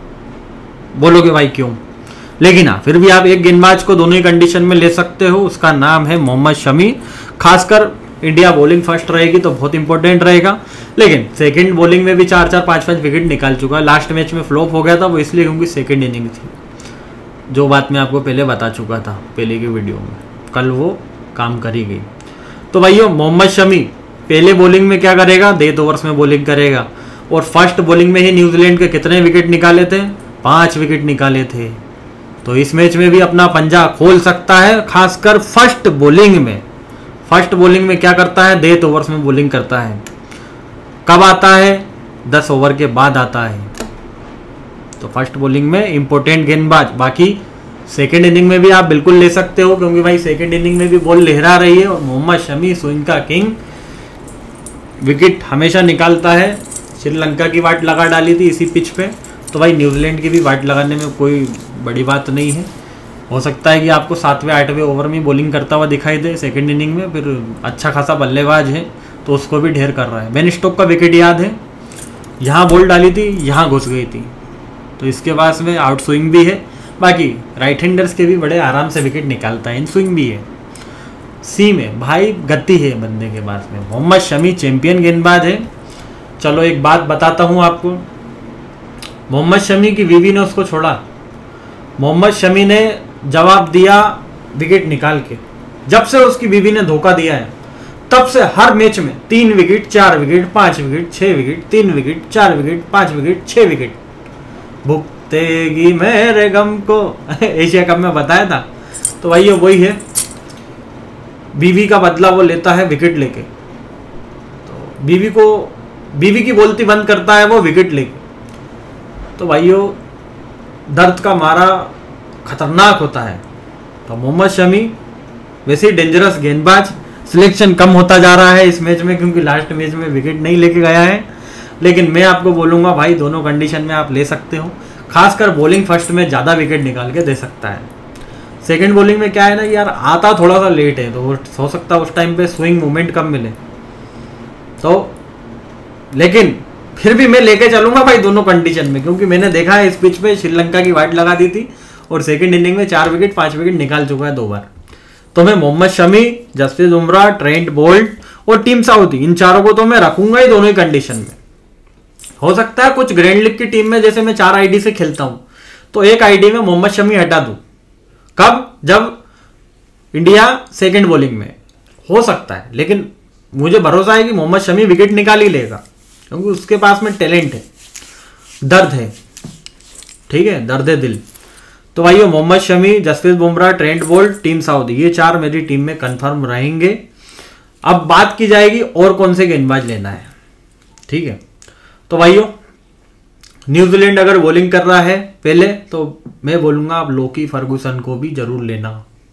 बोलोगे भाई क्यों? लेकिन हाँ, फिर भी आप एक गेंदबाज को दोनों ही कंडीशन में ले सकते हो, उसका नाम है मोहम्मद शमी। खासकर इंडिया बॉलिंग फर्स्ट रहेगी तो बहुत इंपॉर्टेंट रहेगा, लेकिन सेकंड बॉलिंग में भी 4-4, 5-5 विकेट निकाल चुका है। लास्ट मैच में फ्लॉप हो गया था वो इसलिए क्योंकि सेकंड इनिंग थी। जो बात मैं आपको पहले बता चुका था पहले की वीडियो में, कल वो काम करी गई। तो भाइयों मोहम्मद शमी पहले बॉलिंग में क्या करेगा, डेथ ओवर्स में बॉलिंग करेगा और फर्स्ट बॉलिंग में ही न्यूजीलैंड के कितने विकेट निकाले थे, 5 विकेट निकाले थे। तो इस मैच में भी अपना पंजा खोल सकता है, खासकर फर्स्ट बॉलिंग में। फर्स्ट बॉलिंग में क्या करता है, डेथ ओवर्स में बॉलिंग करता है। कब आता है, 10 ओवर के बाद आता है। तो फर्स्ट बॉलिंग में इंपॉर्टेंट गेंदबाज। बाकी सेकंड इनिंग में भी आप बिल्कुल ले सकते हो, क्योंकि भाई सेकंड इनिंग में भी बॉल लहरा रही है और मोहम्मद शमी स्विंग का किंग, विकेट हमेशा निकालता है। श्रीलंका की वाट लगा डाली थी इसी पिच पे, तो भाई न्यूजीलैंड की भी वाट लगाने में कोई बड़ी बात नहीं है। हो सकता है कि आपको 7वें 8वें ओवर में बॉलिंग करता हुआ दिखाई दे सेकंड इनिंग में, फिर अच्छा खासा बल्लेबाज है तो उसको भी ढेर कर रहा है। बेन स्टोक का विकेट याद है, यहाँ बॉल डाली थी, यहाँ घुस गई थी, तो इसके पास में आउट स्विंग भी है। बाकी राइट हैंडर्स के भी बड़े आराम से विकेट निकालता है, इन स्विंग भी है। सी में भाई गति है बंदे के पास में। मोहम्मद शमी चैंपियन गेंदबाज है। चलो एक बात बताता हूँ आपको, मोहम्मद शमी की बीवी ने उसको छोड़ा, मोहम्मद शमी ने जवाब दिया विकेट निकाल के। जब से उसकी बीवी ने धोखा दिया है तब से हर मैच में 3 wicket, 4 wicket, 5 wicket, 6 wicket, 3 wicket, 4 wicket, 5 wicket, 6 wicket. भुगतेगी मेरे गम को एशिया कप में बताया था। तो भाई ये वही है, बीवी का बदला वो लेता है विकेट लेके। तो बीवी की बोलती बंद करता है वो विकेट लेके। तो भाइयों दर्द का मारा खतरनाक होता है। तो मोहम्मद शमी वैसे ही डेंजरस गेंदबाज, सिलेक्शन कम होता जा रहा है इस मैच में, क्योंकि लास्ट मैच में विकेट नहीं लेके गया है। लेकिन मैं आपको बोलूंगा भाई दोनों कंडीशन में आप ले सकते हो। खासकर बॉलिंग फर्स्ट में ज़्यादा विकेट निकाल के दे सकता है। सेकंड बॉलिंग में क्या है ना यार, आता थोड़ा सा लेट है, तो हो सकता है उस टाइम पे स्विंग मूवमेंट कम मिले। तो लेकिन फिर भी मैं लेके चलूंगा भाई दोनों कंडीशन में, क्योंकि मैंने देखा है इस पिच पे श्रीलंका की वाइट लगा दी थी और सेकंड इनिंग में 4 विकेट 5 विकेट निकाल चुका है 2 बार। तो मैं मोहम्मद शमी, जसप्रीत बुमराह, ट्रेंट बोल्ट और टीम साउदी, इन चारों को तो मैं रखूंगा ही दोनों ही कंडीशन में। हो सकता है कुछ ग्रैंड लीग की टीम में जैसे मैं 4 आईडी से खेलता हूं तो एक आईडी में मोहम्मद शमी हटा दूं। कब, जब इंडिया सेकंड बॉलिंग में, हो सकता है। लेकिन मुझे भरोसा है कि मोहम्मद शमी विकेट निकाल ही लेगा, क्योंकि उसके पास में टैलेंट है, दर्द है, ठीक है, दर्द है दिल। तो भाइयों Mohammed Shami, Jasprit Bumrah, Trent Boult, Tim Southee, ये 4 मेरी टीम में कंफर्म रहेंगे। अब बात की जाएगी और कौन से गेंदबाज लेना है, ठीक है। तो भाइयों न्यूजीलैंड अगर बॉलिंग कर रहा है पहले, तो मैं बोलूंगा आप लोकी फर्गुसन को भी जरूर लेना।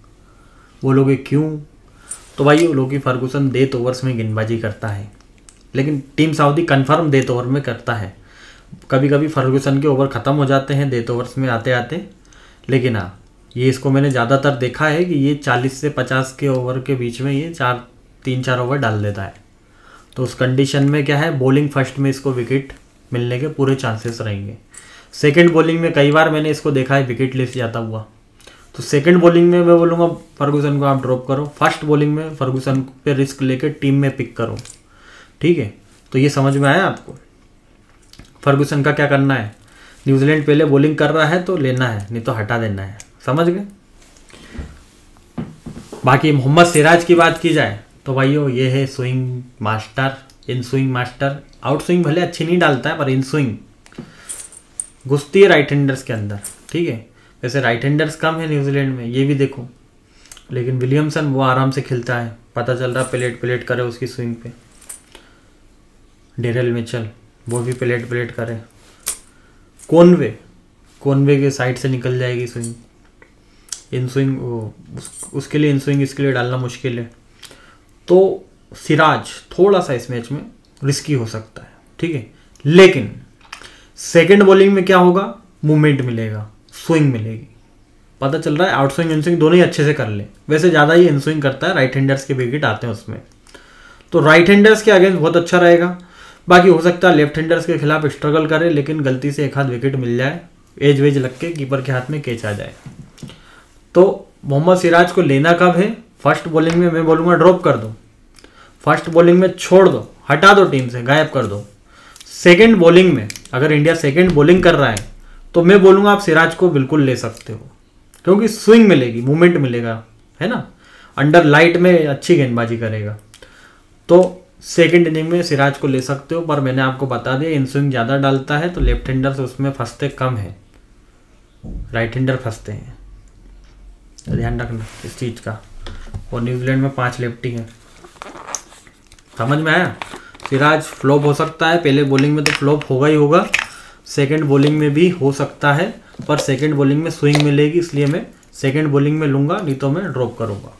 बोलोगे क्यों? तो भाइयों लोकी फर्गुसन डेथ ओवर्स में गेंदबाजी करता है, लेकिन Tim Southee confirm death over में करता है। कभी कभी फर्गुसन के ओवर ख़त्म हो जाते हैं डेथ ओवर्स में आते आते, लेकिन हाँ ये इसको मैंने ज़्यादातर देखा है कि ये 40 से 50 के ओवर के बीच में ये 3-4 ओवर डाल देता है। तो उस कंडीशन में क्या है, बॉलिंग फर्स्ट में इसको विकेट मिलने के पूरे चांसेस रहेंगे। सेकंड बॉलिंग में कई बार मैंने इसको देखा है विकेट लेस जाता हुआ। तो सेकंड बॉलिंग में मैं बोलूँगा फर्गुसन को आप ड्रॉप करो, फर्स्ट बॉलिंग में फर्गुसन पे रिस्क लेकर टीम में पिक करो, ठीक है। तो ये समझ में आया आपको फर्गुसन का क्या करना है। न्यूजीलैंड पहले बॉलिंग कर रहा है तो लेना है, नहीं तो हटा देना है, समझ गए। बाकी मोहम्मद सिराज की बात की जाए तो भाइयों ये है swing master, in swing master. Out swing भले अच्छी नहीं डालता है पर इन स्विंग घुसती है राइट हैंडर्स के अंदर, ठीक है। वैसे राइट हैंडर्स कम है न्यूजीलैंड में, ये भी देखो, लेकिन विलियमसन वो आराम से खेलता है, पता चल रहा प्लेट करे उसकी स्विंग पे। डेरेल मिचेल वो भी प्लेट करे। कॉनवे के साइड से निकल जाएगी स्विंग, इन स्विंग उसके लिए इन स्विंग इसके लिए डालना मुश्किल है। तो सिराज थोड़ा सा इस मैच में रिस्की हो सकता है, ठीक है। लेकिन सेकंड बॉलिंग में क्या होगा, मूवमेंट मिलेगा, स्विंग मिलेगी, पता चल रहा है आउट स्विंग इन स्विंग दोनों ही अच्छे से कर ले। वैसे ज़्यादा ही इन स्विंग करता है, राइट हैंडर्स के विकेट आते हैं उसमें, तो राइट हैंडर्स के अगेंस्ट बहुत अच्छा रहेगा। बाकी हो सकता है लेफ्ट हैंडर्स के खिलाफ स्ट्रगल करे, लेकिन गलती से एक हाथ विकेट मिल जाए, एज वेज लग के कीपर के हाथ में कैच आ जाए। तो मोहम्मद सिराज को लेना कब है, फर्स्ट बॉलिंग में मैं बोलूँगा ड्रॉप कर दो, फर्स्ट बॉलिंग में छोड़ दो, हटा दो टीम से, गायब कर दो। सेकंड बॉलिंग में अगर इंडिया सेकंड बॉलिंग कर रहा है तो मैं बोलूँगा आप सिराज को बिल्कुल ले सकते हो, क्योंकि स्विंग मिलेगी, मूवमेंट मिलेगा, है ना, अंडर लाइट में अच्छी गेंदबाजी करेगा। तो सेकंड इनिंग में सिराज को ले सकते हो, पर मैंने आपको बता दिया इन स्विंग ज़्यादा डालता है तो लेफ्ट हैंडर से उसमें फंसते कम है, राइट हैंडर फंसते हैं, तो ध्यान रखना इस चीज़ का। और न्यूजीलैंड में 5 लेफ्टी हैं, समझ में आया। सिराज फ्लॉप हो सकता है, पहले बॉलिंग में तो फ्लॉप होगा ही होगा, सेकंड बॉलिंग में भी हो सकता है, पर सेकंड बॉलिंग में स्विंग मिलेगी, इसलिए मैं सेकंड बॉलिंग में लूंगा, नहीं तो मैं ड्रॉप करूंगा।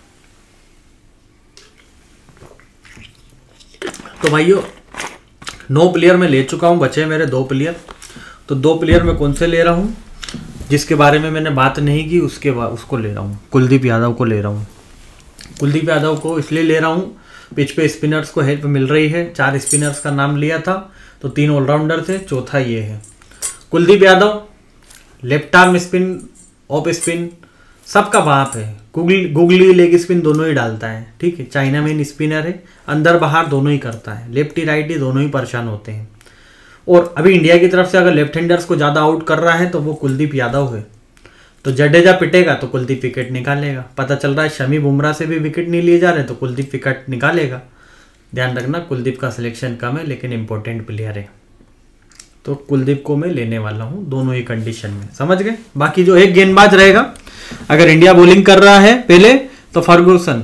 तो भाइयों 9 प्लेयर मैं ले चुका हूं, बचे मेरे 2 प्लेयर। तो 2 प्लेयर मैं कौन से ले रहा हूं, जिसके बारे में मैंने बात नहीं की उसको ले रहा हूँ, कुलदीप यादव को ले रहा हूँ। कुलदीप यादव को इसलिए ले रहा हूँ, पिच पे स्पिनर्स को हेल्प मिल रही है। 4 स्पिनर्स का नाम लिया था तो 3 ऑलराउंडर थे, चौथा ये है। Kuldeep Yadav left arm spin, off spin सबका बाप है, गुगली लेग स्पिन दोनों ही डालता है, ठीक है। चाइना में स्पिनर है, अंदर बाहर दोनों ही करता है, लेफ्टी राइटी दोनों ही परेशान होते हैं। और अभी इंडिया की तरफ से अगर लेफ्ट हैंडर्स को ज़्यादा आउट कर रहा है तो वो कुलदीप यादव है। तो जडेजा पिटेगा तो कुलदीप विकेट निकालेगा। पता चल रहा है शमी बुमराह से भी विकेट नहीं लिए जा रहे तो कुलदीप विकेट निकालेगा। ध्यान रखना कुलदीप का सिलेक्शन कम है लेकिन इंपॉर्टेंट प्लेयर है, तो कुलदीप को मैं लेने वाला हूं दोनों ही कंडीशन में, समझ गए। बाकी जो एक गेंदबाज रहेगा, अगर इंडिया बॉलिंग कर रहा है पहले तो फर्गूसन,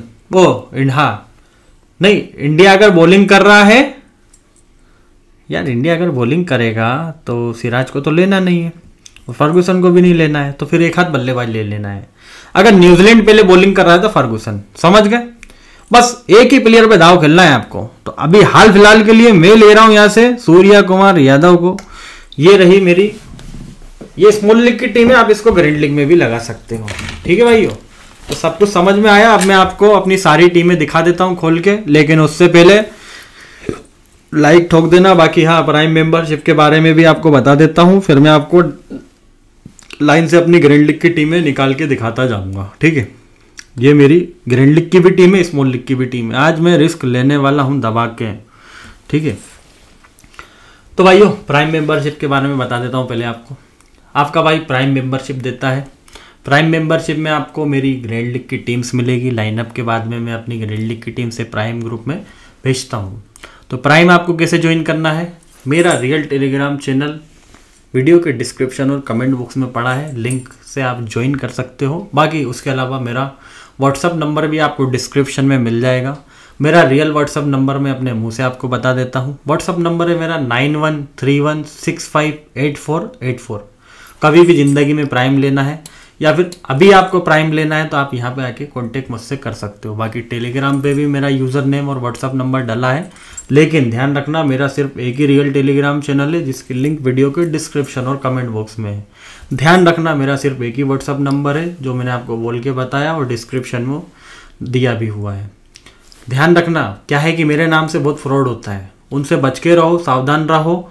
नहीं इंडिया अगर बॉलिंग कर रहा है, यार इंडिया अगर बॉलिंग करेगा तो सिराज को तो लेना नहीं है और फर्गूसन को भी नहीं लेना है, तो फिर एक हाथ बल्लेबाज ले लेना है। अगर न्यूजीलैंड पहले बॉलिंग कर रहा है तो फर्गूसन, समझ गए। बस एक ही प्लेयर पे दाव खेलना है आपको। तो अभी हाल फिलहाल के लिए मैं ले रहा हूं यहां से सूर्या कुमार यादव को। ये रही मेरी, ये स्मॉल लीग की टीम है, आप इसको ग्रैंड लीग में भी लगा सकते हो, ठीक है भाइयों। तो सब कुछ समझ में आया। अब मैं आपको अपनी सारी टीमें दिखा देता हूं खोल के, लेकिन उससे पहले लाइक ठोक देना। बाकी हाँ, प्राइम मेंबरशिप के बारे में भी आपको बता देता हूं, फिर मैं आपको लाइन से अपनी ग्रैंड लीग की टीमें निकाल के दिखाता जाऊंगा, ठीक है। ये मेरी ग्रैंड लीग की भी टीम है, स्मॉल लीग की भी टीम है। आज मैं रिस्क लेने वाला हूं दबा के, ठीक है। तो भाइयों प्राइम मेंबरशिप के बारे में बता देता हूं पहले आपको। आपका भाई प्राइम मेंबरशिप देता है। प्राइम मेंबरशिप में आपको मेरी ग्रैंड लीग की टीम्स मिलेगी। लाइनअप के बाद में मैं अपनी ग्रैंड लीग की टीम से प्राइम ग्रुप में भेजता हूँ। तो प्राइम आपको कैसे ज्वाइन करना है, मेरा रियल टेलीग्राम चैनल वीडियो के डिस्क्रिप्शन और कमेंट बॉक्स में पड़ा है, लिंक से आप ज्वाइन कर सकते हो। बाकी उसके अलावा मेरा व्हाट्सअप नंबर भी आपको डिस्क्रिप्शन में मिल जाएगा। मेरा रियल व्हाट्सअप नंबर मैं अपने मुंह से आपको बता देता हूँ। व्हाट्सअप नंबर है मेरा 9131658484। कभी भी ज़िंदगी में प्राइम लेना है या फिर अभी आपको प्राइम लेना है तो आप यहाँ पे आके कांटेक्ट मुझसे कर सकते हो। बाकी टेलीग्राम पे भी मेरा यूज़र नेम और व्हाट्सअप नंबर डला है, लेकिन ध्यान रखना मेरा सिर्फ एक ही रियल टेलीग्राम चैनल है जिसकी लिंक वीडियो के डिस्क्रिप्शन और कमेंट बॉक्स में है। ध्यान रखना मेरा सिर्फ एक ही व्हाट्सअप नंबर है जो मैंने आपको बोल के बताया और डिस्क्रिप्शन में दिया भी हुआ है। ध्यान रखना क्या है कि मेरे नाम से बहुत फ्रॉड होता है, उनसे बच के रहो, सावधान रहो।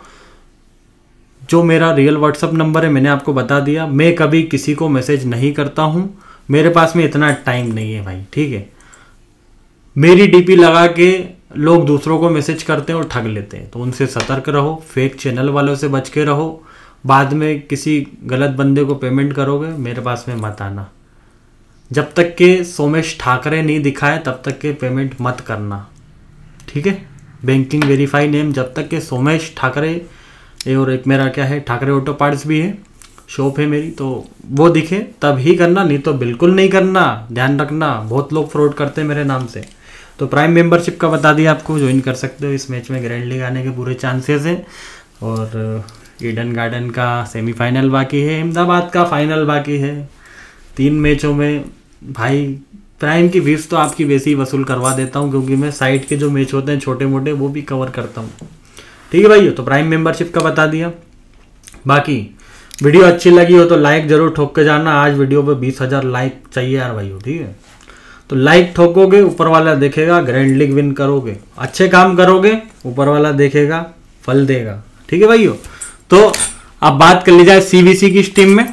जो मेरा रियल व्हाट्सअप नंबर है मैंने आपको बता दिया। मैं कभी किसी को मैसेज नहीं करता हूँ, मेरे पास में इतना टाइम नहीं है भाई, ठीक है। मेरी डीपी लगा के लोग दूसरों को मैसेज करते हैं और ठग लेते हैं, तो उनसे सतर्क रहो। फेक चैनल वालों से बच के रहो। बाद में किसी गलत बंदे को पेमेंट करोगे मेरे पास में मत आना। जब तक के सोमेश ठाकरे नहीं दिखाए तब तक के पेमेंट मत करना, ठीक है। बैंकिंग वेरीफाई नेम जब तक के सोमेश ठाकरे, और एक मेरा क्या है ठाकरे ऑटो पार्ट्स भी है, शॉप है मेरी, तो वो दिखे तब ही करना, नहीं तो बिल्कुल नहीं करना। ध्यान रखना बहुत लोग फ्रॉड करते हैं मेरे नाम से। तो प्राइम मेंबरशिप का बता दिया आपको, ज्वाइन कर सकते हो। इस मैच में ग्रैंड लीग आने के पूरे चांसेस हैं। और ईडन गार्डन का सेमीफाइनल बाकी है, अहमदाबाद का फाइनल बाकी है। 3 मैचों में भाई प्राइम की फीस तो आपकी वैसे ही वसूल करवा देता हूँ, क्योंकि मैं साइड के जो मैच होते हैं छोटे मोटे वो भी कवर करता हूँ, ठीक है भाई। तो प्राइम मेंबरशिप का बता दिया। बाकी वीडियो अच्छी लगी हो तो लाइक जरूर ठोक के जाना। आज वीडियो पे 20,000 लाइक चाहिए यार भाई, ठीक है। तो लाइक ठोकोगे ऊपर वाला देखेगा, ग्रैंड लीग विन करोगे, अच्छे काम करोगे, ऊपर वाला देखेगा, फल देगा, ठीक है भाइयों। तो अब बात कर ली जाए सीबीसी की इस टीम में।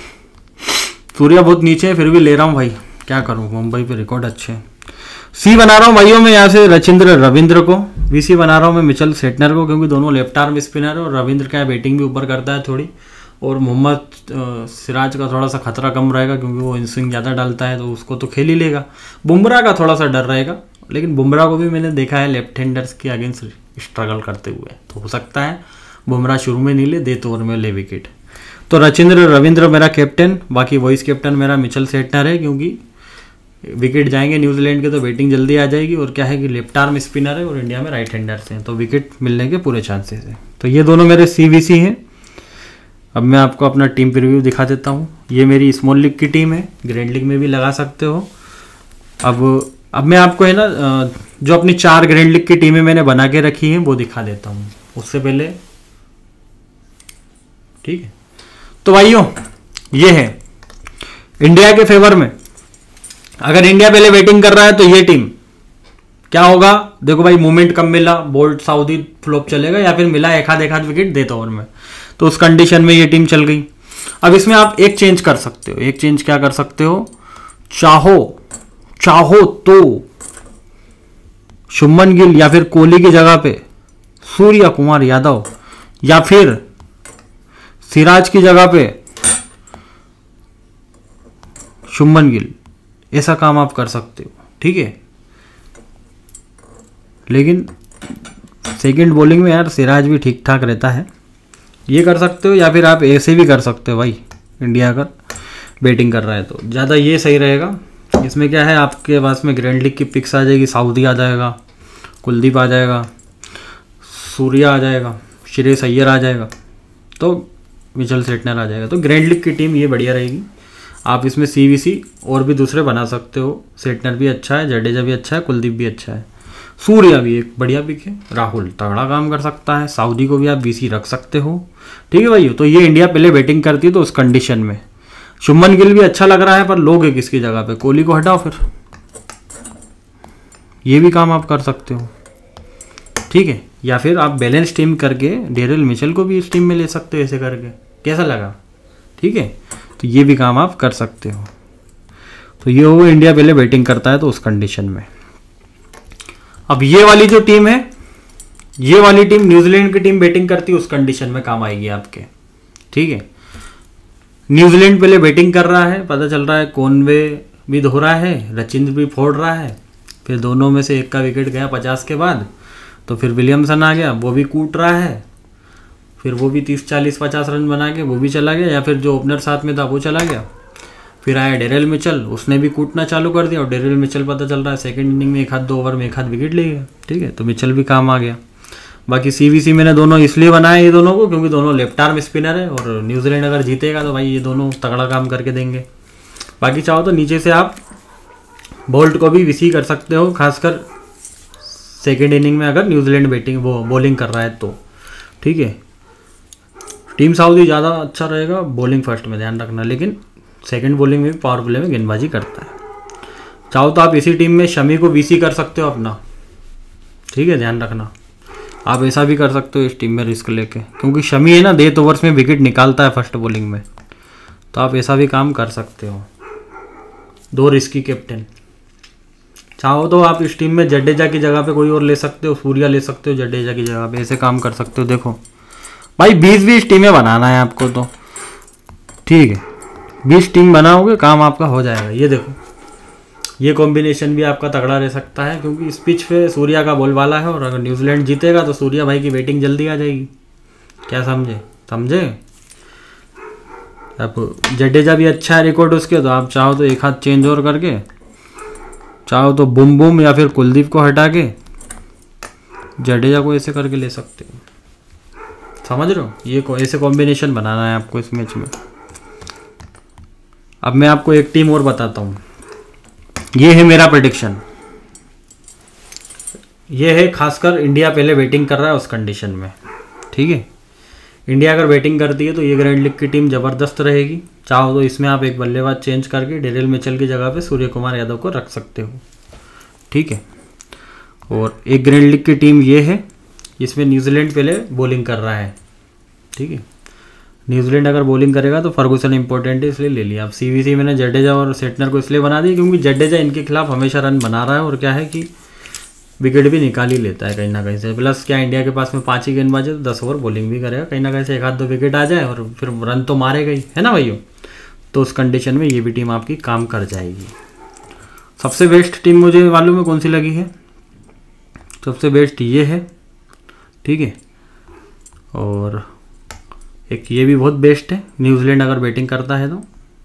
सूर्या बहुत नीचे है, फिर भी ले रहा हूँ भाई, क्या करूँ, मुंबई पे रिकॉर्ड अच्छे हैं। सी बना रहा हूँ भाइयों में यहाँ से रचिंद्र रविंद्र को। वीसी बना रहा हूँ मैं मिचेल सेटनर को, क्योंकि दोनों लेफ्ट आर्म स्पिनर है और रविंद्र क्या बैटिंग भी ऊपर करता है थोड़ी। और मोहम्मद सिराज का थोड़ा सा खतरा कम रहेगा क्योंकि वो इन स्विंग ज़्यादा डालता है, तो उसको तो खेल ही लेगा। बुमराह का थोड़ा सा डर रहेगा, लेकिन बुमराह को भी मैंने देखा है लेफ्ट हैंडर्स के अगेंस्ट स्ट्रगल करते हुए, तो हो सकता है बुमराह शुरू में नहीं ले, देत ओवर में ले विकेट। तो रविंद्र मेरा कैप्टन, बाकी वॉइस कैप्टन मेरा मिचेल सेटनर है, क्योंकि विकेट जाएंगे न्यूजीलैंड के तो बैटिंग जल्दी आ जाएगी, और क्या है कि लेफ्ट आर्म स्पिनर है और इंडिया में राइट हैंडर्स हैं, तो विकेट मिलने के पूरे चांसेस हैं। तो ये दोनों मेरे CVC हैं। अब मैं आपको अपना टीम प्रीव्यू दिखा देता हूँ। ये मेरी स्मॉल लीग की टीम है, ग्रैंड लीग में भी लगा सकते हो। अब मैं आपको है ना जो अपनी 4 ग्रैंड लीग की टीमें मैंने बना के रखी हैं वो दिखा देता हूँ उससे पहले, ठीक है। तो भाइयों ये है इंडिया के फेवर में, अगर इंडिया पहले बैटिंग कर रहा है तो ये टीम क्या होगा, देखो भाई मूवमेंट कम मिला, बोल्ट साउदी फ्लॉप चलेगा, या फिर मिला एक आध विकेट देता ओवर में, तो उस कंडीशन में ये टीम चल गई। अब इसमें आप एक चेंज कर सकते हो। एक चेंज क्या कर सकते हो, चाहो तो शुभमन गिल या फिर कोहली की जगह पे सूर्य कुमार यादव, या फिर सिराज की जगह पे शुभमन गिल, ऐसा काम आप कर सकते हो, ठीक है। लेकिन सेकंड बॉलिंग में यार सिराज भी ठीक ठाक रहता है, ये कर सकते हो, या फिर आप ऐसे भी कर सकते हो भाई, इंडिया अगर बैटिंग कर रहा है तो ज़्यादा ये सही रहेगा। इसमें क्या है, आपके पास में ग्रैंड लीग की पिक्स आ जाएगी, साउदी आ जाएगा, कुलदीप आ जाएगा, सूर्या आ जाएगा, श्रेयस अय्यर आ जाएगा, तो मिचेल सेटनर आ जाएगा, तो ग्रैंड लीग की टीम ये बढ़िया रहेगी। आप इसमें CVC और भी दूसरे बना सकते हो, सेटनर भी अच्छा है, जडेजा भी अच्छा है, कुलदीप भी अच्छा है, सूर्या भी एक बढ़िया पिक है, राहुल तगड़ा काम कर सकता है, साउदी को भी आप BC रख सकते हो, ठीक है भाई। तो ये इंडिया पहले बैटिंग करती है तो उस कंडीशन में शुभमन गिल भी अच्छा लग रहा है, पर लोग है किसकी जगह पे, कोहली को हटाओ फिर, ये भी काम आप कर सकते हो, ठीक है। या फिर आप बैलेंस टीम करके डेरिल मिचेल को भी इस टीम में ले सकते हो, ऐसे करके कैसा लगा, ठीक है। तो ये भी काम आप कर सकते हो। तो ये हो इंडिया पहले बैटिंग करता है तो उस कंडीशन में। अब ये वाली जो टीम है, ये वाली टीम न्यूजीलैंड की टीम बैटिंग करती है उस कंडीशन में काम आएगी आपके, ठीक है। न्यूजीलैंड पहले बैटिंग कर रहा है, पता चल रहा है कॉनवे भी धो रहा है, रचिंद्र भी फोड़ रहा है, फिर दोनों में से एक का विकेट गया 50 के बाद, तो फिर विलियमसन आ गया, वो भी कूट रहा है, फिर वो भी 30-40-50 रन बना के वो भी चला गया, या फिर जो ओपनर साथ में था वो चला गया, फिर आया डेरिल मिचेल, उसने भी कूटना चालू कर दिया, और डेरिल मिचेल पता चल रहा है सेकंड इनिंग में 1-2 ओवर में 1 विकेट ले गया, ठीक है। तो मिचेल भी काम आ गया। बाकी CVC मैंने दोनों इसलिए बनाए ये दोनों को, क्योंकि दोनों लेफ्ट आर्म स्पिनर है, और न्यूजीलैंड अगर जीतेगा तो भाई ये दोनों तगड़ा काम करके देंगे। बाकी चाहो तो नीचे से आप बोल्ट को भी VC कर सकते हो, खासकर सेकेंड इनिंग में अगर न्यूजीलैंड बॉलिंग कर रहा है तो, ठीक है। टीम साउदी ज़्यादा अच्छा रहेगा बॉलिंग फर्स्ट में, ध्यान रखना, लेकिन सेकंड बॉलिंग में भी पावर प्ले में गेंदबाजी करता है। चाहो तो आप इसी टीम में शमी को VC कर सकते हो अपना, ठीक है, ध्यान रखना। आप ऐसा भी कर सकते हो इस टीम में रिस्क लेके, क्योंकि शमी है ना डेथ ओवर्स में विकेट निकालता है फर्स्ट बॉलिंग में, तो आप ऐसा भी काम कर सकते हो। 2 रिस्की कैप्टन। चाहो तो आप इस टीम में जडेजा की जगह पे कोई और ले सकते हो, सूर्या ले सकते हो जडेजा की जगह पे, ऐसे काम कर सकते हो। देखो भाई 20-20 टीमें बनाना है आपको, तो ठीक है 20 टीम बनाओगे काम आपका हो जाएगा। ये देखो ये कॉम्बिनेशन भी आपका तगड़ा रह सकता है, क्योंकि इस पिच पे सूर्या का बोलबाला है, और अगर न्यूजीलैंड जीतेगा तो सूर्या भाई की बैटिंग जल्दी आ जाएगी। क्या समझे। अब जडेजा भी अच्छा है रिकॉर्ड उसके, तो आप चाहो तो एक हाथ चेंज और करके, चाहो तो बुम या फिर कुलदीप को हटा के जडेजा को ऐसे करके ले सकते हो, समझ रहे हो। ये ऐसे कॉम्बिनेशन बनाना है आपको इस मैच में। अब मैं आपको एक टीम और बताता हूँ, ये है मेरा प्रेडिक्शन। ये है खासकर इंडिया पहले बैटिंग कर रहा है उस कंडीशन में, ठीक है। इंडिया अगर बैटिंग करती है तो ये ग्रैंड लीग की टीम ज़बरदस्त रहेगी। चाहो तो इसमें आप एक बल्लेबाज चेंज करके डेरिल मिचेल की जगह पे सूर्य कुमार यादव को रख सकते हो, ठीक है। और एक ग्रैंड लीग की टीम ये है, इसमें न्यूजीलैंड पहले बॉलिंग कर रहा है, ठीक है। न्यूजीलैंड अगर बॉलिंग करेगा तो फर्गूसन इंपॉर्टेंट है, इसलिए ले लिया। अब CVC मैंने जडेजा और सेटनर को इसलिए बना दिया क्योंकि जडेजा इनके खिलाफ हमेशा रन बना रहा है, और क्या है कि विकेट भी निकाल ही लेता है कहीं ना कहीं से। प्लस क्या इंडिया के पास में 5 ही गेंदबाज है तो 10 ओवर बॉलिंग भी करेगा, कहीं ना कहीं से 1-2 विकेट आ जाए और फिर रन तो मारेगा ही, है ना भाइयों। तो उस कंडीशन में ये भी टीम आपकी काम कर जाएगी। सबसे बेस्ट टीम मुझे मालूम है कौन सी लगी है, सबसे बेस्ट ये है, ठीक है। और एक ये भी बहुत बेस्ट है, न्यूजीलैंड अगर बैटिंग करता है तो।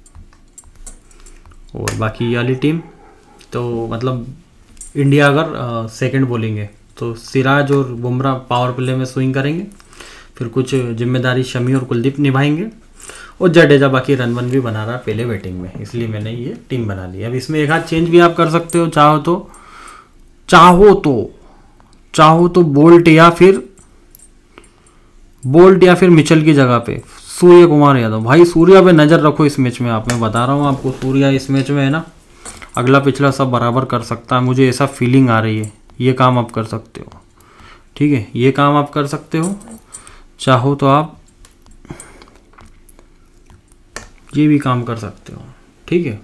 और बाकी ये वाली टीम तो मतलब इंडिया अगर सेकंड बॉलिंग है तो सिराज और बुमराह पावर प्ले में स्विंग करेंगे, फिर कुछ जिम्मेदारी शमी और कुलदीप निभाएंगे, और जडेजा बाकी रन वन भी बना रहा है पहले बैटिंग में, इसलिए मैंने ये टीम बना ली। अब इसमें एक आध चेंज भी आप कर सकते हो चाहो तो बोल्ट या फिर मिचेल की जगह पे सूर्य कुमार यादव। भाई सूर्या पे नज़र रखो इस मैच में, आप मैं बता रहा हूँ आपको, सूर्या इस मैच में है ना अगला पिछला सब बराबर कर सकता है, मुझे ऐसा फीलिंग आ रही है। ये काम आप कर सकते हो, ठीक है, ये काम आप कर सकते हो। चाहो तो आप ये भी काम कर सकते हो, ठीक है।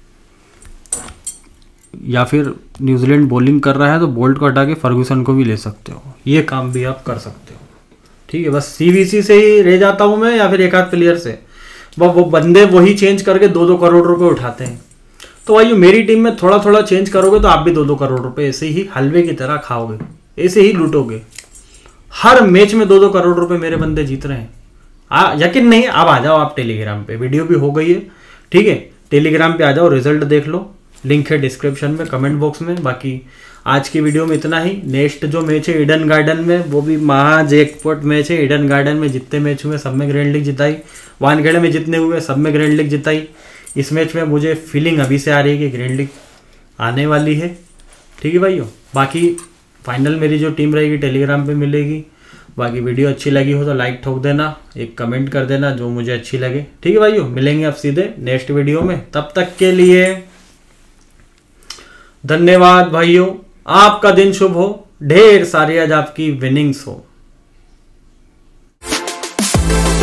या फिर न्यूजीलैंड बॉलिंग कर रहा है तो बोल्ट को हटा के फर्गूसन को भी ले सकते हो, ये काम भी आप कर सकते हो, ठीक है। बस सीवीसी से ही रह जाता हूं मैं, या फिर एक आध प्लेयर से, वो बंदे वही चेंज करके 2-2 करोड़ रुपए उठाते हैं। तो भाई मेरी टीम में थोड़ा थोड़ा चेंज करोगे तो आप भी 2-2 करोड़ रुपए ऐसे ही हलवे की तरह खाओगे, ऐसे ही लूटोगे। हर मैच में 2-2 करोड़ रुपए मेरे बंदे जीत रहे हैं। यकीन नहीं, अब आ जाओ आप टेलीग्राम पे, वीडियो भी हो गई है, ठीक है। टेलीग्राम पे आ जाओ, रिजल्ट देख लो, लिंक है डिस्क्रिप्शन में, कमेंट बॉक्स में। बाकी आज की वीडियो में इतना ही। नेक्स्ट जो मैच है ईडन गार्डन में, वो भी महा जैकपॉट मैच है। ईडन गार्डन में जितने मैच हुए सब में ग्रैंड लीग जिताई, वानखेड़े में जितने हुए सब में ग्रैंड लीग जिताई। इस मैच में मुझे फीलिंग अभी से आ रही है कि ग्रैंड लीग आने वाली है, ठीक है भाइयों। बाकी फाइनल मेरी जो टीम रहेगी टेलीग्राम पे मिलेगी। बाकी वीडियो अच्छी लगी हो तो लाइक ठोक देना, एक कमेंट कर देना जो मुझे अच्छी लगे, ठीक है भाइयों। मिलेंगे अब सीधे नेक्स्ट वीडियो में, तब तक के लिए धन्यवाद भाइयों। आपका दिन शुभ हो, ढेर सारी आज आपकी विनिंग्स हो।